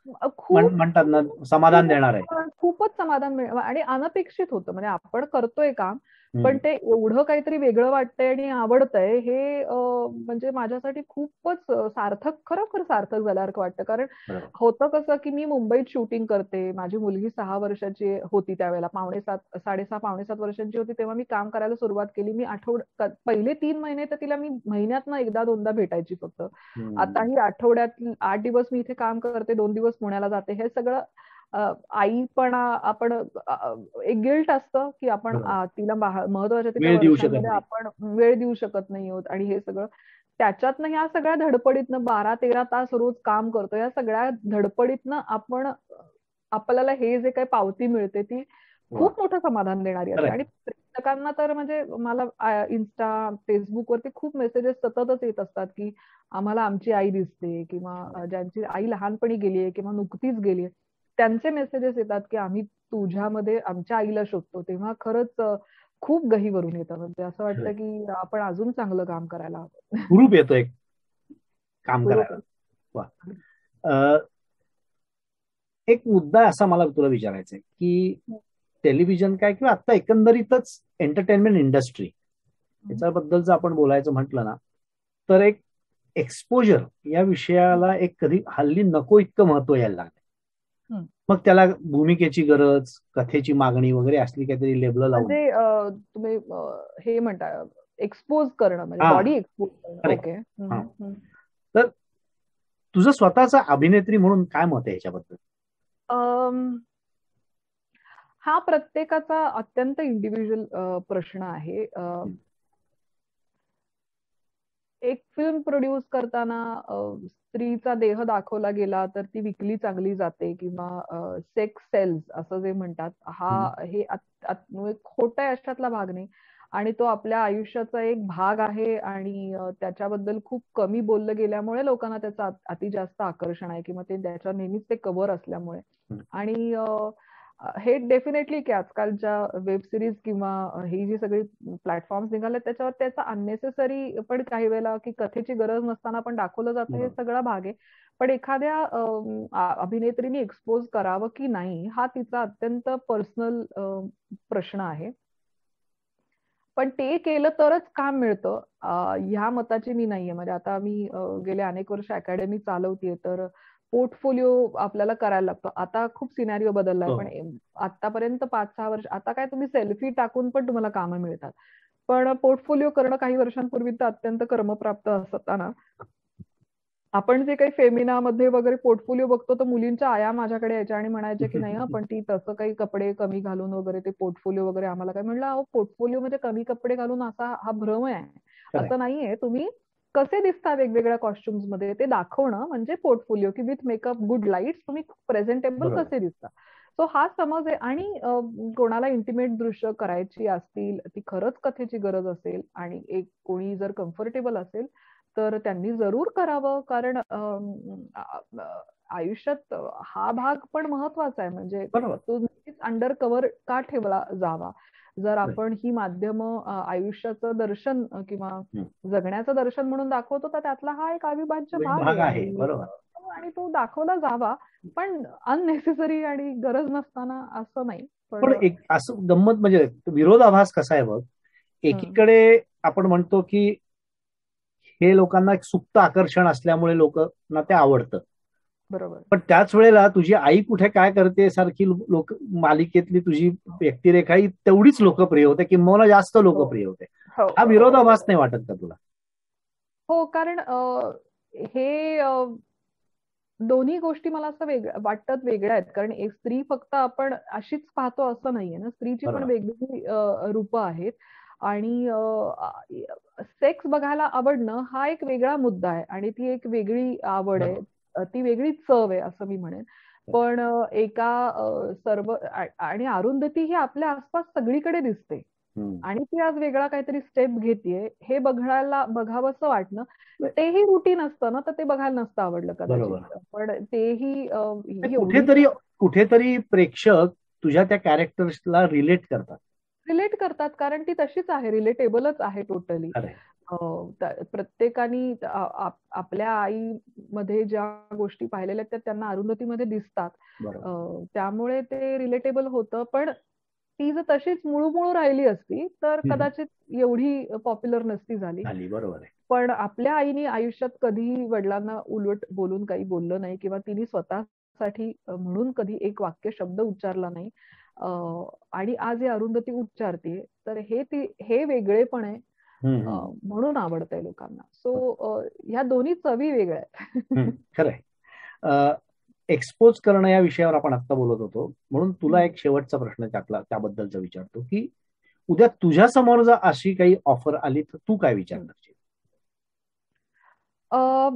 खूप म्हणतात ना, समाधान देणार आहे. खूपच समाधान मिळ आणि अनपेक्षित होतं. म्हणजे आपण करतोय काम, पण ते एवढं काहीतरी वेगळं वाटतंय आणि आवडतंय हे म्हणजे माझ्यासाठी खूपच सार्थक, खरोखर सार्थक झाल्यासारखं वाटतं. कारण होतं कसं की मी मुंबईत शूटिंग करते, माझी मुलगी सहा वर्षाची होती त्यावेळेला, पावणे सात साडेसहा पावणे सात वर्षांची होती तेव्हा मी काम करायला सुरुवात केली. मी आठवड पहिले तीन महिने तर तिला मी महिन्यातनं एकदा दोनदा भेटायची फक्त. आता ही आठवड्यात आठ दिवस मी इथे काम करते, दोन दिवस पुण्याला जाते. हे सगळं आईपणा, आपण एक गिल्ट असतं की आपण तिला महत्वाच्या तिच्या वर्षांमध्ये आपण वेळ देऊ शकत नाही आहोत. आणि हे सगळं त्याच्यातनं, ह्या सगळ्या धडपडीतनं बारा तेरा तास रोज काम करतो, या सगळ्या धडपडीतनं आपण आपल्याला हे जे काही पावती मिळते ती खूप मोठं समाधान देणारी असते. आणि प्रेक्षकांना तर म्हणजे मला इन्स्टा फेसबुक वरती खूप मेसेजेस सततच येत असतात की आम्हाला आमची आई दिसते, किंवा ज्यांची आई लहानपणी गेलीये किंवा नुकतीच गेलीये त्यांचे मेसेजेस येतात की आम्ही तुझ्यामध्ये आमच्या आईला शोधतो. तेव्हा खरंच खूप गहीवरून येतं. म्हणजे असं वाटतं की आपण अजून चांगलं काम करायला हवं. हुरूप येतो एक काम करायला. एक मुद्दा असा मला तुला विचारायचा आहे की टेलिव्हिजन काय किंवा आता एकंदरीतच एंटरटेनमेंट इंडस्ट्री याच्याबद्दल जर आपण बोलायचं म्हटलं ना, तर एक एक्सपोजर या विषयाला एक कधी हल्ली नको इतकं महत्व यायला लागलं. मग त्याला भूमिकेची गरज, कथेची मागणी वगैरे असली काहीतरी लेबल लावून तुम्ही हे म्हणता एक्सपोज करणं, म्हणजे बॉडी एक्सपोज करणं. ओके. तर तुझं स्वतःचा अभिनेत्री म्हणून काय मत आहे याच्याबद्दल? हा प्रत्येकाचा अत्यंत इंडिव्हिज्युअल प्रश्न आहे. एक फिल्म प्रोड्यूस करताना स्त्रीचा देह दाखवला गेला तर ती विकली चांगली जाते, किंवा सेक्स सेल्स असं जे म्हणतात, हा हे खोटा आहे अशातला भाग नाही. आणि तो आपल्या आयुष्याचा एक भाग आहे आणि त्याच्याबद्दल खूप कमी बोललं गेल्यामुळे लोकांना त्याचं अति जास्त आकर्षण आहे, किंवा ते त्याच्यावर नेहमीच ते कव्हर असल्यामुळे. आणि हे डेफिनेटली की आजकालच्या वेब सिरीज किंवा ही जी सगळी प्लॅटफॉर्म्स निघाले त्याच्यावर त्याचा अननेसेसरी पण काही वेळेला की कथेची गरज नसताना पण दाखवलं जातं, हे सगळा भाग आहे. पण एखाद्या अभिनेत्रीने एक्सपोज करावं की नाही हा तिचा अत्यंत पर्सनल प्रश्न आहे. पण ते केलं तरच काम मिळतं ह्या मताची मी नाहीये. म्हणजे आता मी गेले अनेक वर्ष अकॅडमी चालवतेय, तर पोर्टफोलिओ आपल्याला करायला लागतो. आता खूप सिनॅरिओ बदललाय, पण आतापर्यंत पाच सहा वर्ष आता काय तुम्ही सेल्फी टाकून पण तुम्हाला कामं मिळतात. पण पोर्टफोलिओ करणं काही वर्षांपूर्वी तर अत्यंत कर्मप्राप्त असताना आपण जे काही फेमिनामध्ये वगैरे पोर्टफोलिओ बघतो, तर मुलींच्या आया माझ्याकडे यायच्या आणि म्हणायच्या की नाही पण ती तसं काही कपडे कमी घालून वगैरे ते पोर्टफोलिओ वगैरे आम्हाला काय. म्हणलं अहो पोर्टफोलिओ म्हणजे कमी कपडे घालून असा हा भ्रम आहे, असं नाहीये. तुम्ही कसे दिसता वेगवेगळ्या कॉस्ट्युम्स मध्ये ते दाखवणं म्हणजे पोर्टफोलिओ, की विथ मेकअप, गुड लाईट्स तुम्ही प्रेझेंटेबल कसे दिसता. सो हा समज आहे. आणि कोणाला इंटिमेट दृश्य करायची असतील, ती खरंच कथेची गरज असेल आणि एक कोणी जर कम्फर्टेबल असेल तर त्यांनी जरूर करावं. कारण आयुष्यात हा भाग पण महत्वाचा आहे. म्हणजे तो नक्कीच अंडर कव्हर का ठेवला जावा. जर आपण ही माध्यम आयुष्याचं दर्शन किंवा जगण्याचं दर्शन म्हणून दाखवतो, तर त्यातला हा एक अविभाज्य भाग आहे. आणि तो दाखवला जावा, पण अननेसेसरी आणि गरज नसताना असं नाही. पण एक असं गंमत म्हणजे विरोधाभास कसा आहे बघ, एकीकडे आपण म्हणतो की हे लोकांना एक सुप्त आकर्षण असल्यामुळे लोकांना ते आवडतं. बरोबर. पण त्याच वेळेला तुझी आई कुठे काय करते सारखी लोक मालिकेतली तुझी व्यक्तिरेखा ही तेवढीच लोकप्रिय होते, किंवा जास्त लोकप्रिय होते. हा विरोधाभास नाही वाटत का तुला? हो, कारण हे दोन्ही गोष्टी मला असं वेगळं वाटतात, वेगळ्या आहेत. कारण एक स्त्री फक्त आपण अशीच पाहतो असं नाहीये ना, स्त्रीची पण वेगवेगळी रूपं आहेत. आणि सेक्स बघायला आवडणं हा एक वेगळा मुद्दा आहे आणि ती एक वेगळी आवड आहे, ती वेगळी चव आहे असं मी म्हणेन. पण एका सर्व आणि अरुंधती ही आपल्या आसपास सगळीकडे दिसते आणि ती आज वेगळा काहीतरी स्टेप घेतेय हे बघायला बघावंसं वाटणं, तेही रुटीन असतं ना, तर ते बघायला नसतं आवडलं कदाचित. पण तेही कुठेतरी कुठेतरी प्रेक्षक तुझ्या त्या कॅरेक्टर्सला रिलेट करतात. रिलेट करतात, कारण ती तशीच आहे, रिलेटेबलच आहे टोटली. खरंय. प्रत्येकाने आ- आप- आपल्या आईमध्ये ज्या गोष्टी पाहिलेल्या आहेत त्या त्यांना अरुंधतीमध्ये दिसतात. बरोबर. अ, त्यामुळे ते रिलेटेबल होतं. पण ती जर तशीच मुळू राहिली असती तर हम्म. कदाचित एवढी पॉप्युलर नसती झाली. झाली, बरोबर आहे. पण आपल्या आईने आयुष्यात कधीही वडिलांना उलट बोलून काही बोललं नाही, किंवा तिने स्वतःसाठी अ, म्हणून कधी एक वाक्य शब्द उच्चारला नाही. अ, आणि आज हे अरुंधती उच्चारते, तर हे ती हे वेगळेपण आहे. हम्म, अ, हम्म. म्हणून आवडतंय लोकांना. सो ह्या दोन्ही चवी वेगळ्या आहेत. हम्म, खरंय. एक्सपोज करणं या विषयावर आपण आता बोलत होतो, म्हणून तुला हम्म. एक शेवटचा प्रश्न त्यातला त्याबद्दलचा विचारतो की उद्या तुझ्या समोर जर अशी काही ऑफर आली तर तू काय विचार करशील? अ,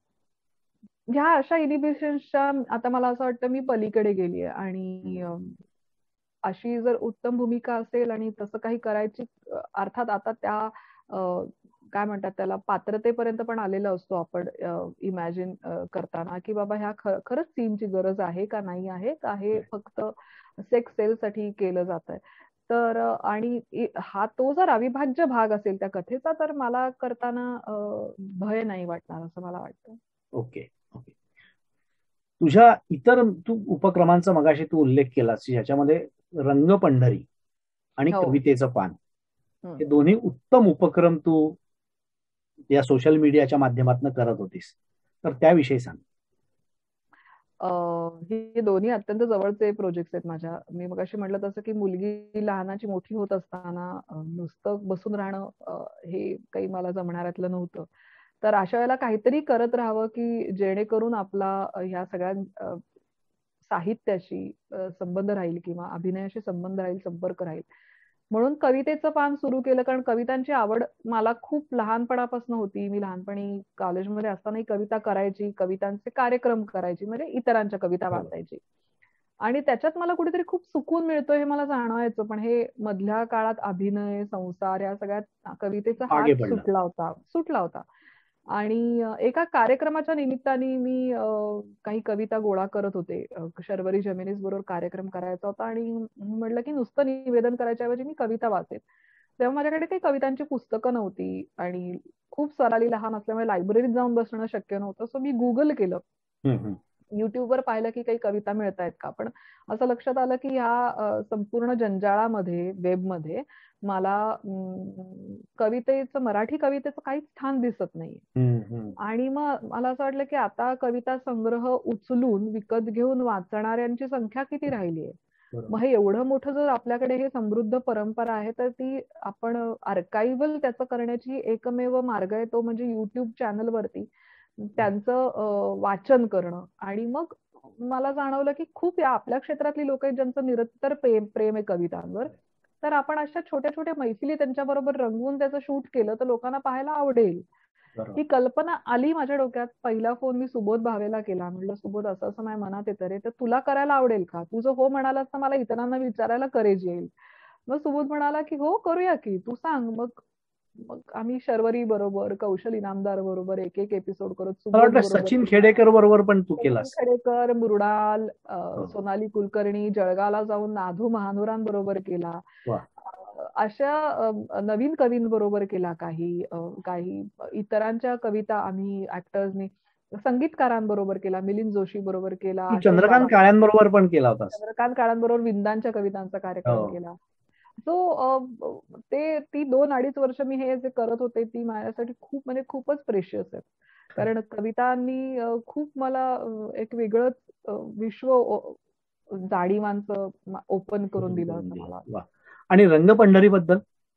ह्या अशा इनिबिशन्सच्या आता मला असं वाटतं मी पलीकडे गेलीये, आणि अ, अशी जर उत्तम भूमिका असेल आणि तसं काही करायची, अ, अर्थात आता त्या अ, काय म्हणतात त्याला, पात्रतेपर्यंत पण आलेलो असतो आपण इमॅजिन करताना, की बाबा ह्या ख- खरंच सीनची गरज आहे का नाही आहे, का हे फक्त सेक्स सेल साठी केलं जात आहे. तर अ, आणि इ- हा तो जर अविभाज्य भाग असेल त्या कथेचा, तर मला करताना अ, भय नाही वाटणार असं मला वाटतं. Okay, okay. तुझ्या इतर तू उपक्रमांचा मगाशी तू उल्लेख केलास, ह्याच्यामध्ये रंगपंढरी आणि हो. कवितेचं पान हम्म. हे दोन्ही उत्तम उपक्रम तू या सोशल मीडियाच्या माध्यमातून करत होतीस, तर त्याविषयी सांग. अ, हे दोन्ही अत्यंत जवळचे प्रोजेक्ट्स आहेत माझ्या. मी मगाशी म्हटलं तसं, की मुलगी लहानाची मोठी होत असताना अ, नुसतं बसून राहणं अ, हे काही मला जमणाऱ्यातलं नव्हतं. तर अशा वेळेला काहीतरी करत राहावं, की जेणेकरून आपला अ, ह्या सगळ्या अ, साहित्याशी अ, संबंध राहील, किंवा अभिनयाशी संबंध राहील, संपर्क राहील. म्हणून कवितेचं पान सुरू केलं, कारण कवितांची आवड मला खूप लहानपणापासून होती. मी लहानपणी कॉलेजमध्ये असतानाही कविता करायची, कवितांचे कार्यक्रम करायची, म्हणजे इतरांच्या कविता वाचायची. आणि त्याच्यात मला कुठेतरी खूप सुकून मिळतोय हे मला जाणवायचं. पण हे मधल्या काळात अभिनय, संसार या सगळ्यात कवितेचा हात मागे पडलं. सुटला होता सुटला होता. आणि अ, एका कार्यक्रमाच्या निमित्ताने मी अ, काही कविता गोळा करत होते. अ, शर्वरी जमिनीस बरोबर कार्यक्रम करायचा होता, आणि म्हटलं की नुसतं निवेदन करायच्या ऐवजी मी कविता वाचेन. तेव्हा माझ्याकडे काही कवितांची पुस्तकं नव्हती, आणि खूप सराली लहान असल्यामुळे लायब्ररीत जाऊन बसणं शक्य नव्हतं. सो मी गुगल केलं, हम्म, हम्म. युट्यूबवर पाहिलं की काही कविता मिळतायत का. पण असं लक्षात आलं की ह्या अ, संपूर्ण जंजाळामध्ये, वेबमध्ये मला अं, कवितेचं, मराठी कवितेचं काहीच स्थान दिसत नाहीये. हम्म, हम्म. आणि मग मला असं वाटलं की आता कविता संग्रह उचलून विकत घेऊन वाचणाऱ्यांची संख्या किती राहिली आहे. बरोबर. मग हे एवढं मोठं जर आपल्याकडे हे समृद्ध परंपरा आहे, तर ती आपण आर्काइव्हल त्याचं करण्याची एकमेव मार्ग आहे तो म्हणजे युट्यूब चॅनलवरती त्यांचं अ, वाचन करणं. आणि मग मला जाणवलं की खूप या आपल्या क्षेत्रातली लोक आहेत ज्यांचं निरंतर प्रेम प्रेम आहे कवितांवर. तर आपण अशा छोट्या छोट्या मैफिली त्यांच्याबरोबर रंगवून त्याचं शूट केलं तर लोकांना पाहायला आवडेल. बरोबर. ही कल्पना आली माझ्या डोक्यात. पहिला फोन मी सुबोध भावेला केला. म्हटलं, सुबोध असं असं माझ्या मनात येतं रे, तर तुला करायला आवडेल का? तू जर हो म्हणालास तर मला इतरांना विचारायला करेज येईल. मग सुबोध म्हणाला की हो करूया की, तू सांग. मग मग आम्ही शर्वरी बरोबर, कौशल इनामदार बरोबर एक एक एपिसोड करत, मला सुबोध वाटतं बरोबर सचिन केला. खेडेकर बरोबर पण तू सचिन केलास. खेडेकर, मुरडाल, अ, हो. सोनाली कुलकर्णी, जळगावला जाऊन नाधू महानुरांबरोबर केला. वा. अ, अशा अ, नवीन कवींबरोबर केला काही. अ, काही इतरांच्या कविता आम्ही ऍक्टर्सनी, संगीतकारांबरोबर केला. मिलिंद जोशी बरोबर केला, तू अशोक चंद्रकांत बाबा, काळ्यांबरोबर पण केला होतास. चंद्रकांत काळांबरोबर विंदांच्या कवितांचा कार्यक्रम हो. केला. सो ते ती दोन अडीच वर्ष मी हे जे करत होते ती माझ्यासाठी खूप म्हणजे खूपच प्रेशियस आहे. कारण कवितांनी अ, खूप मला अ, एक वेगळंच अ, विश्व ओ- जाणीवांचं ओपन करून दिलं असं मला वाटतं. वा. आणि रंगपंढरी बद्दल?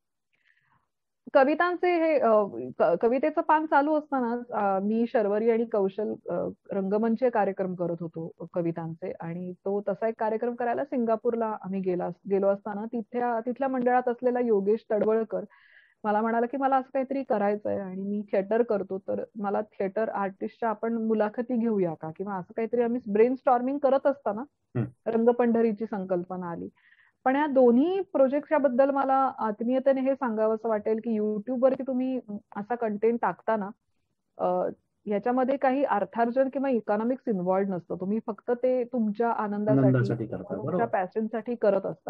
कवितांचे हे अ, क- कवितेचं पान चालू असताना अ, मी शर्वरी आणि कौशल अ, रंगमंच कार्यक्रम करत होतो कवितांचे. आणि तो तसा एक कार्यक्रम करायला सिंगापूरला आम्ही गेला गेलो असताना तिथल्या तिथल्या मंडळात असलेला योगेश तडवळकर मला म्हणाला की मला असं काहीतरी करायचंय आणि मी थिएटर करतो, तर मला थिएटर आर्टिस्टच्या आपण मुलाखती घेऊया का, किंवा असं काहीतरी आम्ही ब्रेन स्टॉर्मिंग करत असताना रंगपंढरीची संकल्पना आली. पण या दोन्ही प्रोजेक्टच्या बद्दल मला आत्मीयतेने हे सांगावंसं वाटेल की युट्यूबवरती तुम्ही असा कंटेंट टाकताना अ, याच्यामध्ये काही अर्थार्जन किंवा इकॉनॉमिक्स इन्व्हॉल्ड नसतं. तुम्ही फक्त ते तुमच्या आनंदासाठी, आनंदासाठी करता. तुमच्या बरोबर. पॅशनसाठी करत असता.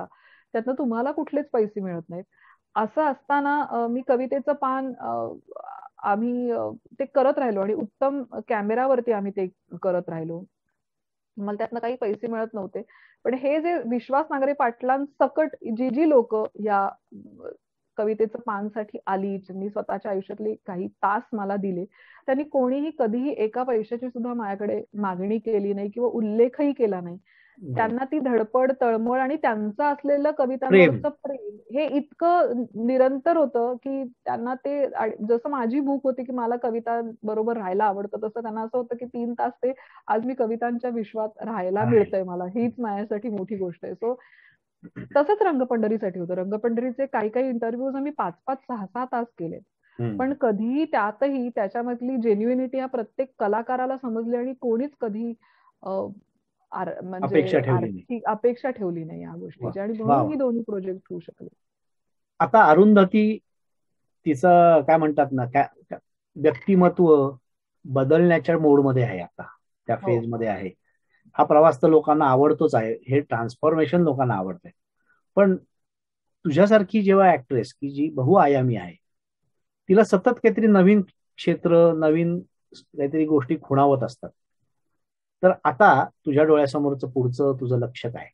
त्यातनं तुम्हाला कुठलेच पैसे मिळत नाहीत. असं असताना अ, मी कवितेचं पान अ, आम्ही अ, ते करत राहिलो आणि उत्तम कॅमेरावरती आम्ही ते करत राहिलो. मला त्यातनं काही पैसे मिळत नव्हते. पण हे जे विश्वास नांगरे पाटलांसकट जी जी लोक या अ, कवितेचं पानसाठी आली, ज्यांनी स्वतःच्या आयुष्यातले काही तास मला दिले, त्यांनी कोणीही कधीही एका पैशाची सुद्धा माझ्याकडे मागणी केली नाही किंवा उल्लेखही केला नाही. बरोबर. त्यांना ती धडपड, तळमळ आणि त्यांचं असलेलं प्रेम. कवितांवरचं प्रेम हे इतकं निरंतर होतं, की त्यांना ते आणि जसं माझी भूक होती, की मला कवितांबरोबर राहायला आवडतं, तसं त्यांना असं होतं, की तीन तास ते आज मी कवितांच्या विश्वात राहायला आहे. मिळतंय मला. हीच माझ्यासाठी मोठी गोष्ट आहे. सो तसंच रंगपंढरीसाठी होतं. रंगपंढरीचे काही काही इंटरव्ह्यूज आम्ही पाच पाच, सहा सहा तास केले. हम्म. पण कधीही त्यातही त्याच्यामधली जेन्युइनिटी या प्रत्येक कलाकाराला समजली आणि कोणीच कधी अ, आर- म्हणजे अपेक्षा ठेवली नाही. आर्थिक अपेक्षा ठेवली नाही या वा गोष्टीची आणि वा म्हणून वा. ही दोन्ही प्रोजेक्ट होऊ शकले. आता अरुंधती तिचं काय म्हणतात ना, काय काय- व्यक्तिमत्व बदलण्याच्या मोडमध्ये आहे आता, त्या हो. फेज मध्ये आहे. हा प्रवास तर लोकांना आवडतोच आहे, हे ट्रान्सफॉर्मेशन लोकांना आवडतंय. पण तुझ्यासारखी जेव्हा ऍक्ट्रेस की जी बहुआयामी आहे, तिला सतत काहीतरी नवीन क्षेत्र, नवीन काहीतरी गोष्टी खुणावत असतात. तर आता तुझ्या डोळ्यासमोरचं पुढचं तुझं लक्ष काय?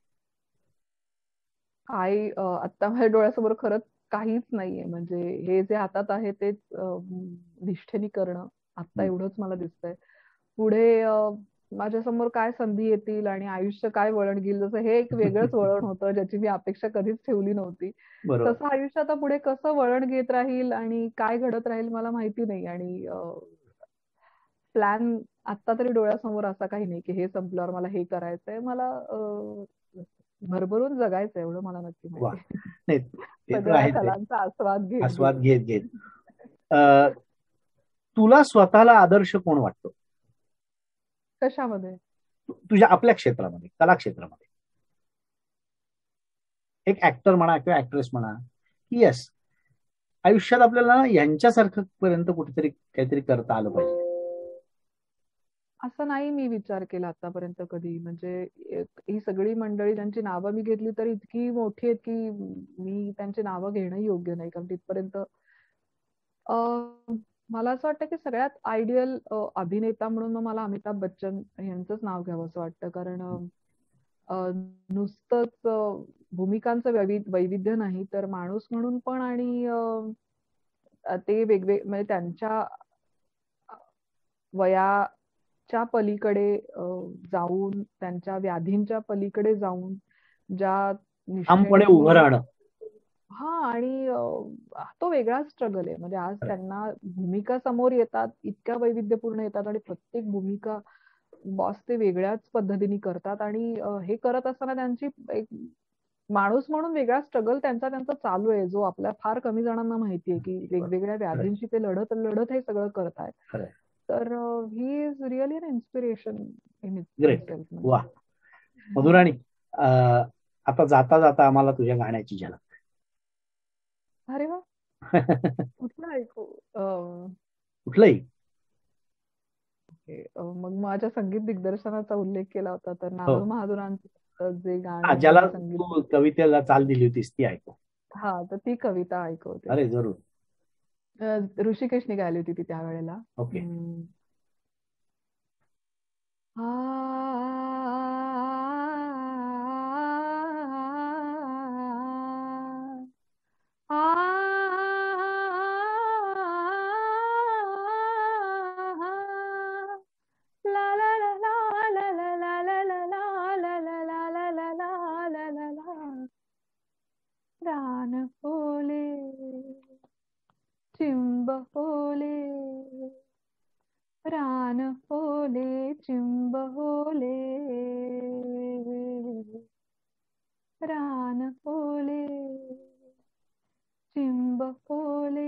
काही अ, आता माझ्या डोळ्यासमोर खरंच काहीच नाहीये. म्हणजे हे जे हातात आहे तेच अ, निष्ठेने करणं आता हम्म. एवढंच मला दिसतंय. पुढे अ, माझ्यासमोर काय संधी येतील आणि आयुष्य काय वळण घेईल, जसं हे एक वेगळंच वळण होतं ज्याची मी अपेक्षा कधीच ठेवली नव्हती. बरोबर. तसं आयुष्य आता पुढे कसं वळण घेत राहील आणि काय घडत राहील मला माहिती नाही. आणि प्लॅन आता तरी डोळ्यासमोर असा काही नाही की हे संपल्यावर मला हे करायचंय. मला अ, भरभरून जगायचं एवढं मला नक्की वा. माहिती. नाही ते तर सगळ्या आहेच आहे. कलांचा आस्वाद घेत आस्वाद घेत. घेत घेत अ, तुला स्वतःला आदर्श कोण वाटतो कशामध्ये? तुझ्या आपल्या क्षेत्रामध्ये, कला क्षेत्रामध्ये? एक ऍक्टर म्हणा किंवा ऍक्ट्रेस म्हणा की येस, आयुष्यात आपल्याला यांच्यासारखं पर्यंत कुठेतरी काहीतरी करता आलं पाहिजे. असं नाही मी विचार केला आतापर्यंत कधी. म्हणजे एक- ही सगळी मंडळी त्यांची नावं मी घेतली तर इतकी मोठी आहेत की मी त्यांची नावं घेणं योग्य नाही, कारण तिथपर्यंत अ, मला असं वाटतं की सगळ्यात आयडियल अभिनेता म्हणून मग मला अमिताभ बच्चन यांचंच नाव घ्यावं असं वाटतं. कारण अ, अ, नुसतंच अ, भूमिकांचं वैवि- वैविध्य नाही तर माणूस म्हणून पण. आणि अ, ते वेगवेग म्हणजे त्यांच्या वयाच्या पलीकडे अ, जाऊन, त्यांच्या व्याधींच्या पलीकडे जाऊन ज्या ठामपणे निष्ठेने उभं ते राहणं. हा. आणि अ, तो वेगळाच स्ट्रगल आहे. म्हणजे आज खरंय. त्यांना भूमिका समोर येतात, इतक्या वैविध्यपूर्ण येतात आणि प्रत्येक भूमिका बॉस ते वेगळ्याच पद्धतीने करतात. आणि अ, हे करत असताना त्यांची एक माणूस म्हणून वेगळा स्ट्रगल त्यांचा त्यांचा चालू आहे, जो आपल्या फार कमी जणांना माहितीये की वेगवेगळ्या खरंय. व्याधींशी ते लढत लढत हे सगळं करतायत. खरंय. तर he is really an inspiration in great. Himself. वा. म्हणजे मधुराणी, अ, आता जाता जाता आम्हाला तुझ्या गाण्याची झलक. अरे वा, कुठलं ऐकू? कुठलंही. ओके. मग माझ्या संगीत दिग्दर्शनाचा उल्लेख केला होता तर हो. नानू महाजनांचं जे गाणं हा, आहे ज्याला मी संगीत, तू कवितेला चाल दिली होतीस ती ऐकू. हा, तर ती कविता ऐकवते. अरे जरूर. अ, ऋषिकेशने गायली होती ती त्यावेळेला. ओके. हम्म. आ, आ, ला ला ला ला ला ला ला ला ला ला ला ला ला ला ला ला ला ला ला. रान फुले चिंब फुले, रान फुले चिंब फुले, रान फुले चिंब फुले,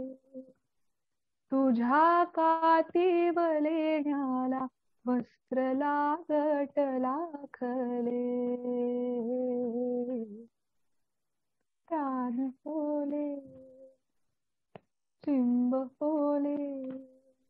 तुझ्या कातीवले न्याला वस्त्र लागट लाखले, रान फुले चिंब फुले.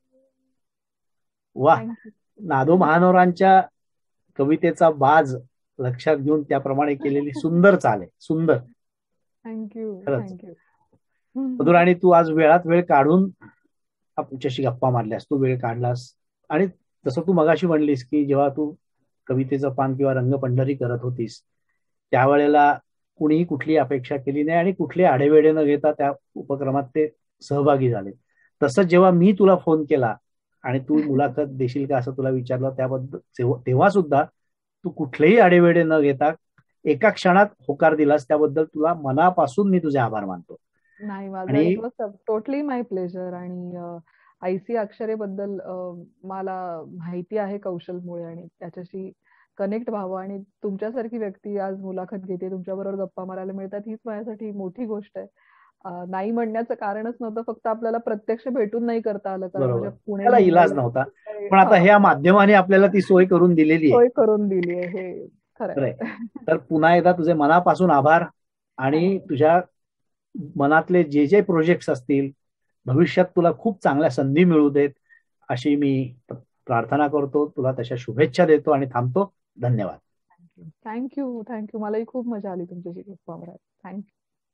वा. थँक्यू. नादो महानोरांच्या कवितेचा बाज लक्षात घेऊन त्याप्रमाणे केलेली सुंदर चाल आहे, सुंदर. थँक्यू खरंच. थँक्यू. मधुर, आणि तू आज वेळात वेळ काढून आमच्याशी गप्पा मारल्यास, तू वेळ काढलास. आणि जसं तू मगाशी म्हणलीस की जेव्हा तू कवितेचं पान किंवा रंगपंढरी करत होतीस त्यावेळेला कुणीही कुठली अपेक्षा केली नाही आणि कुठले आढेवेढे न घेता त्या उपक्रमात ते सहभागी झाले. तसंच जेव्हा मी तुला फोन केला आणि तू मुलाखत देशील का असं तुला विचारलं, त्याबद्दल तेव्हा सुद्धा तू कुठलेही आढेवेढे न घेता एका क्षणात होकार दिलास, त्याबद्दल तुला मनापासून मी तुझे आभार मानतो. नाही, माझं आणि it was totally my pleasure. आणि आयसी अक्षरेबद्दल मला माहिती आहे कौशलमुळे, आणि त्याच्याशी कनेक्ट व्हावं आणि तुमच्यासारखी व्यक्ती आज मुलाखत घेते, तुमच्याबरोबर गप्पा मारायला मिळतात, हीच माझ्यासाठी मोठी गोष्ट आहे. अं, नाही म्हणण्याचं कारणच नव्हतं, फक्त आपल्याला प्रत्यक्ष भेटून नाही करता आलं, कारण बरोबर, म्हणजे पुणे त्याला इलाज मुंबई नव्हता. काही- पण आता हा, ह्या माध्यमाने आपल्याला ती सोय करून दिलेली आहे. सोय करून दिली आहे, हे खरं खरंय. आहे. तर पुन्हा एकदा तुझे मनापासून आभार. आणि तुझ्या मनातले जे जे प्रोजेक्ट्स असतील भविष्यात तुला खूप चांगल्या संधी मिळू देत अशी मी प्रार्थना करतो. तुला तशा शुभेच्छा देतो आणि थांबतो. धन्यवाद. Thank you thank you. मलाही खूप मजा आली तुमच्याशी गप्पा मारायला. थँक्यू.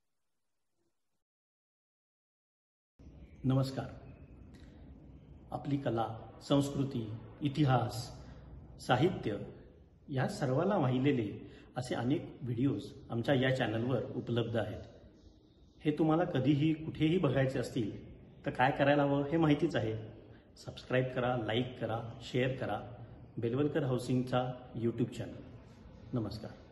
नमस्कार. आपली कला, संस्कृती, इतिहास, साहित्य या सर्वांना वाहिलेले असे अनेक व्हिडिओज आमच्या या चॅनलवर उपलब्ध आहेत. हे तुम्हाला कधीही कुठेही बघायचे असतील तर काय करायला हवं हे माहितीच आहे. सबस्क्राईब करा, लाईक करा, शेअर करा बेलवलकर हाऊसिंगचा यूट्यूब चॅनल. नमस्कार.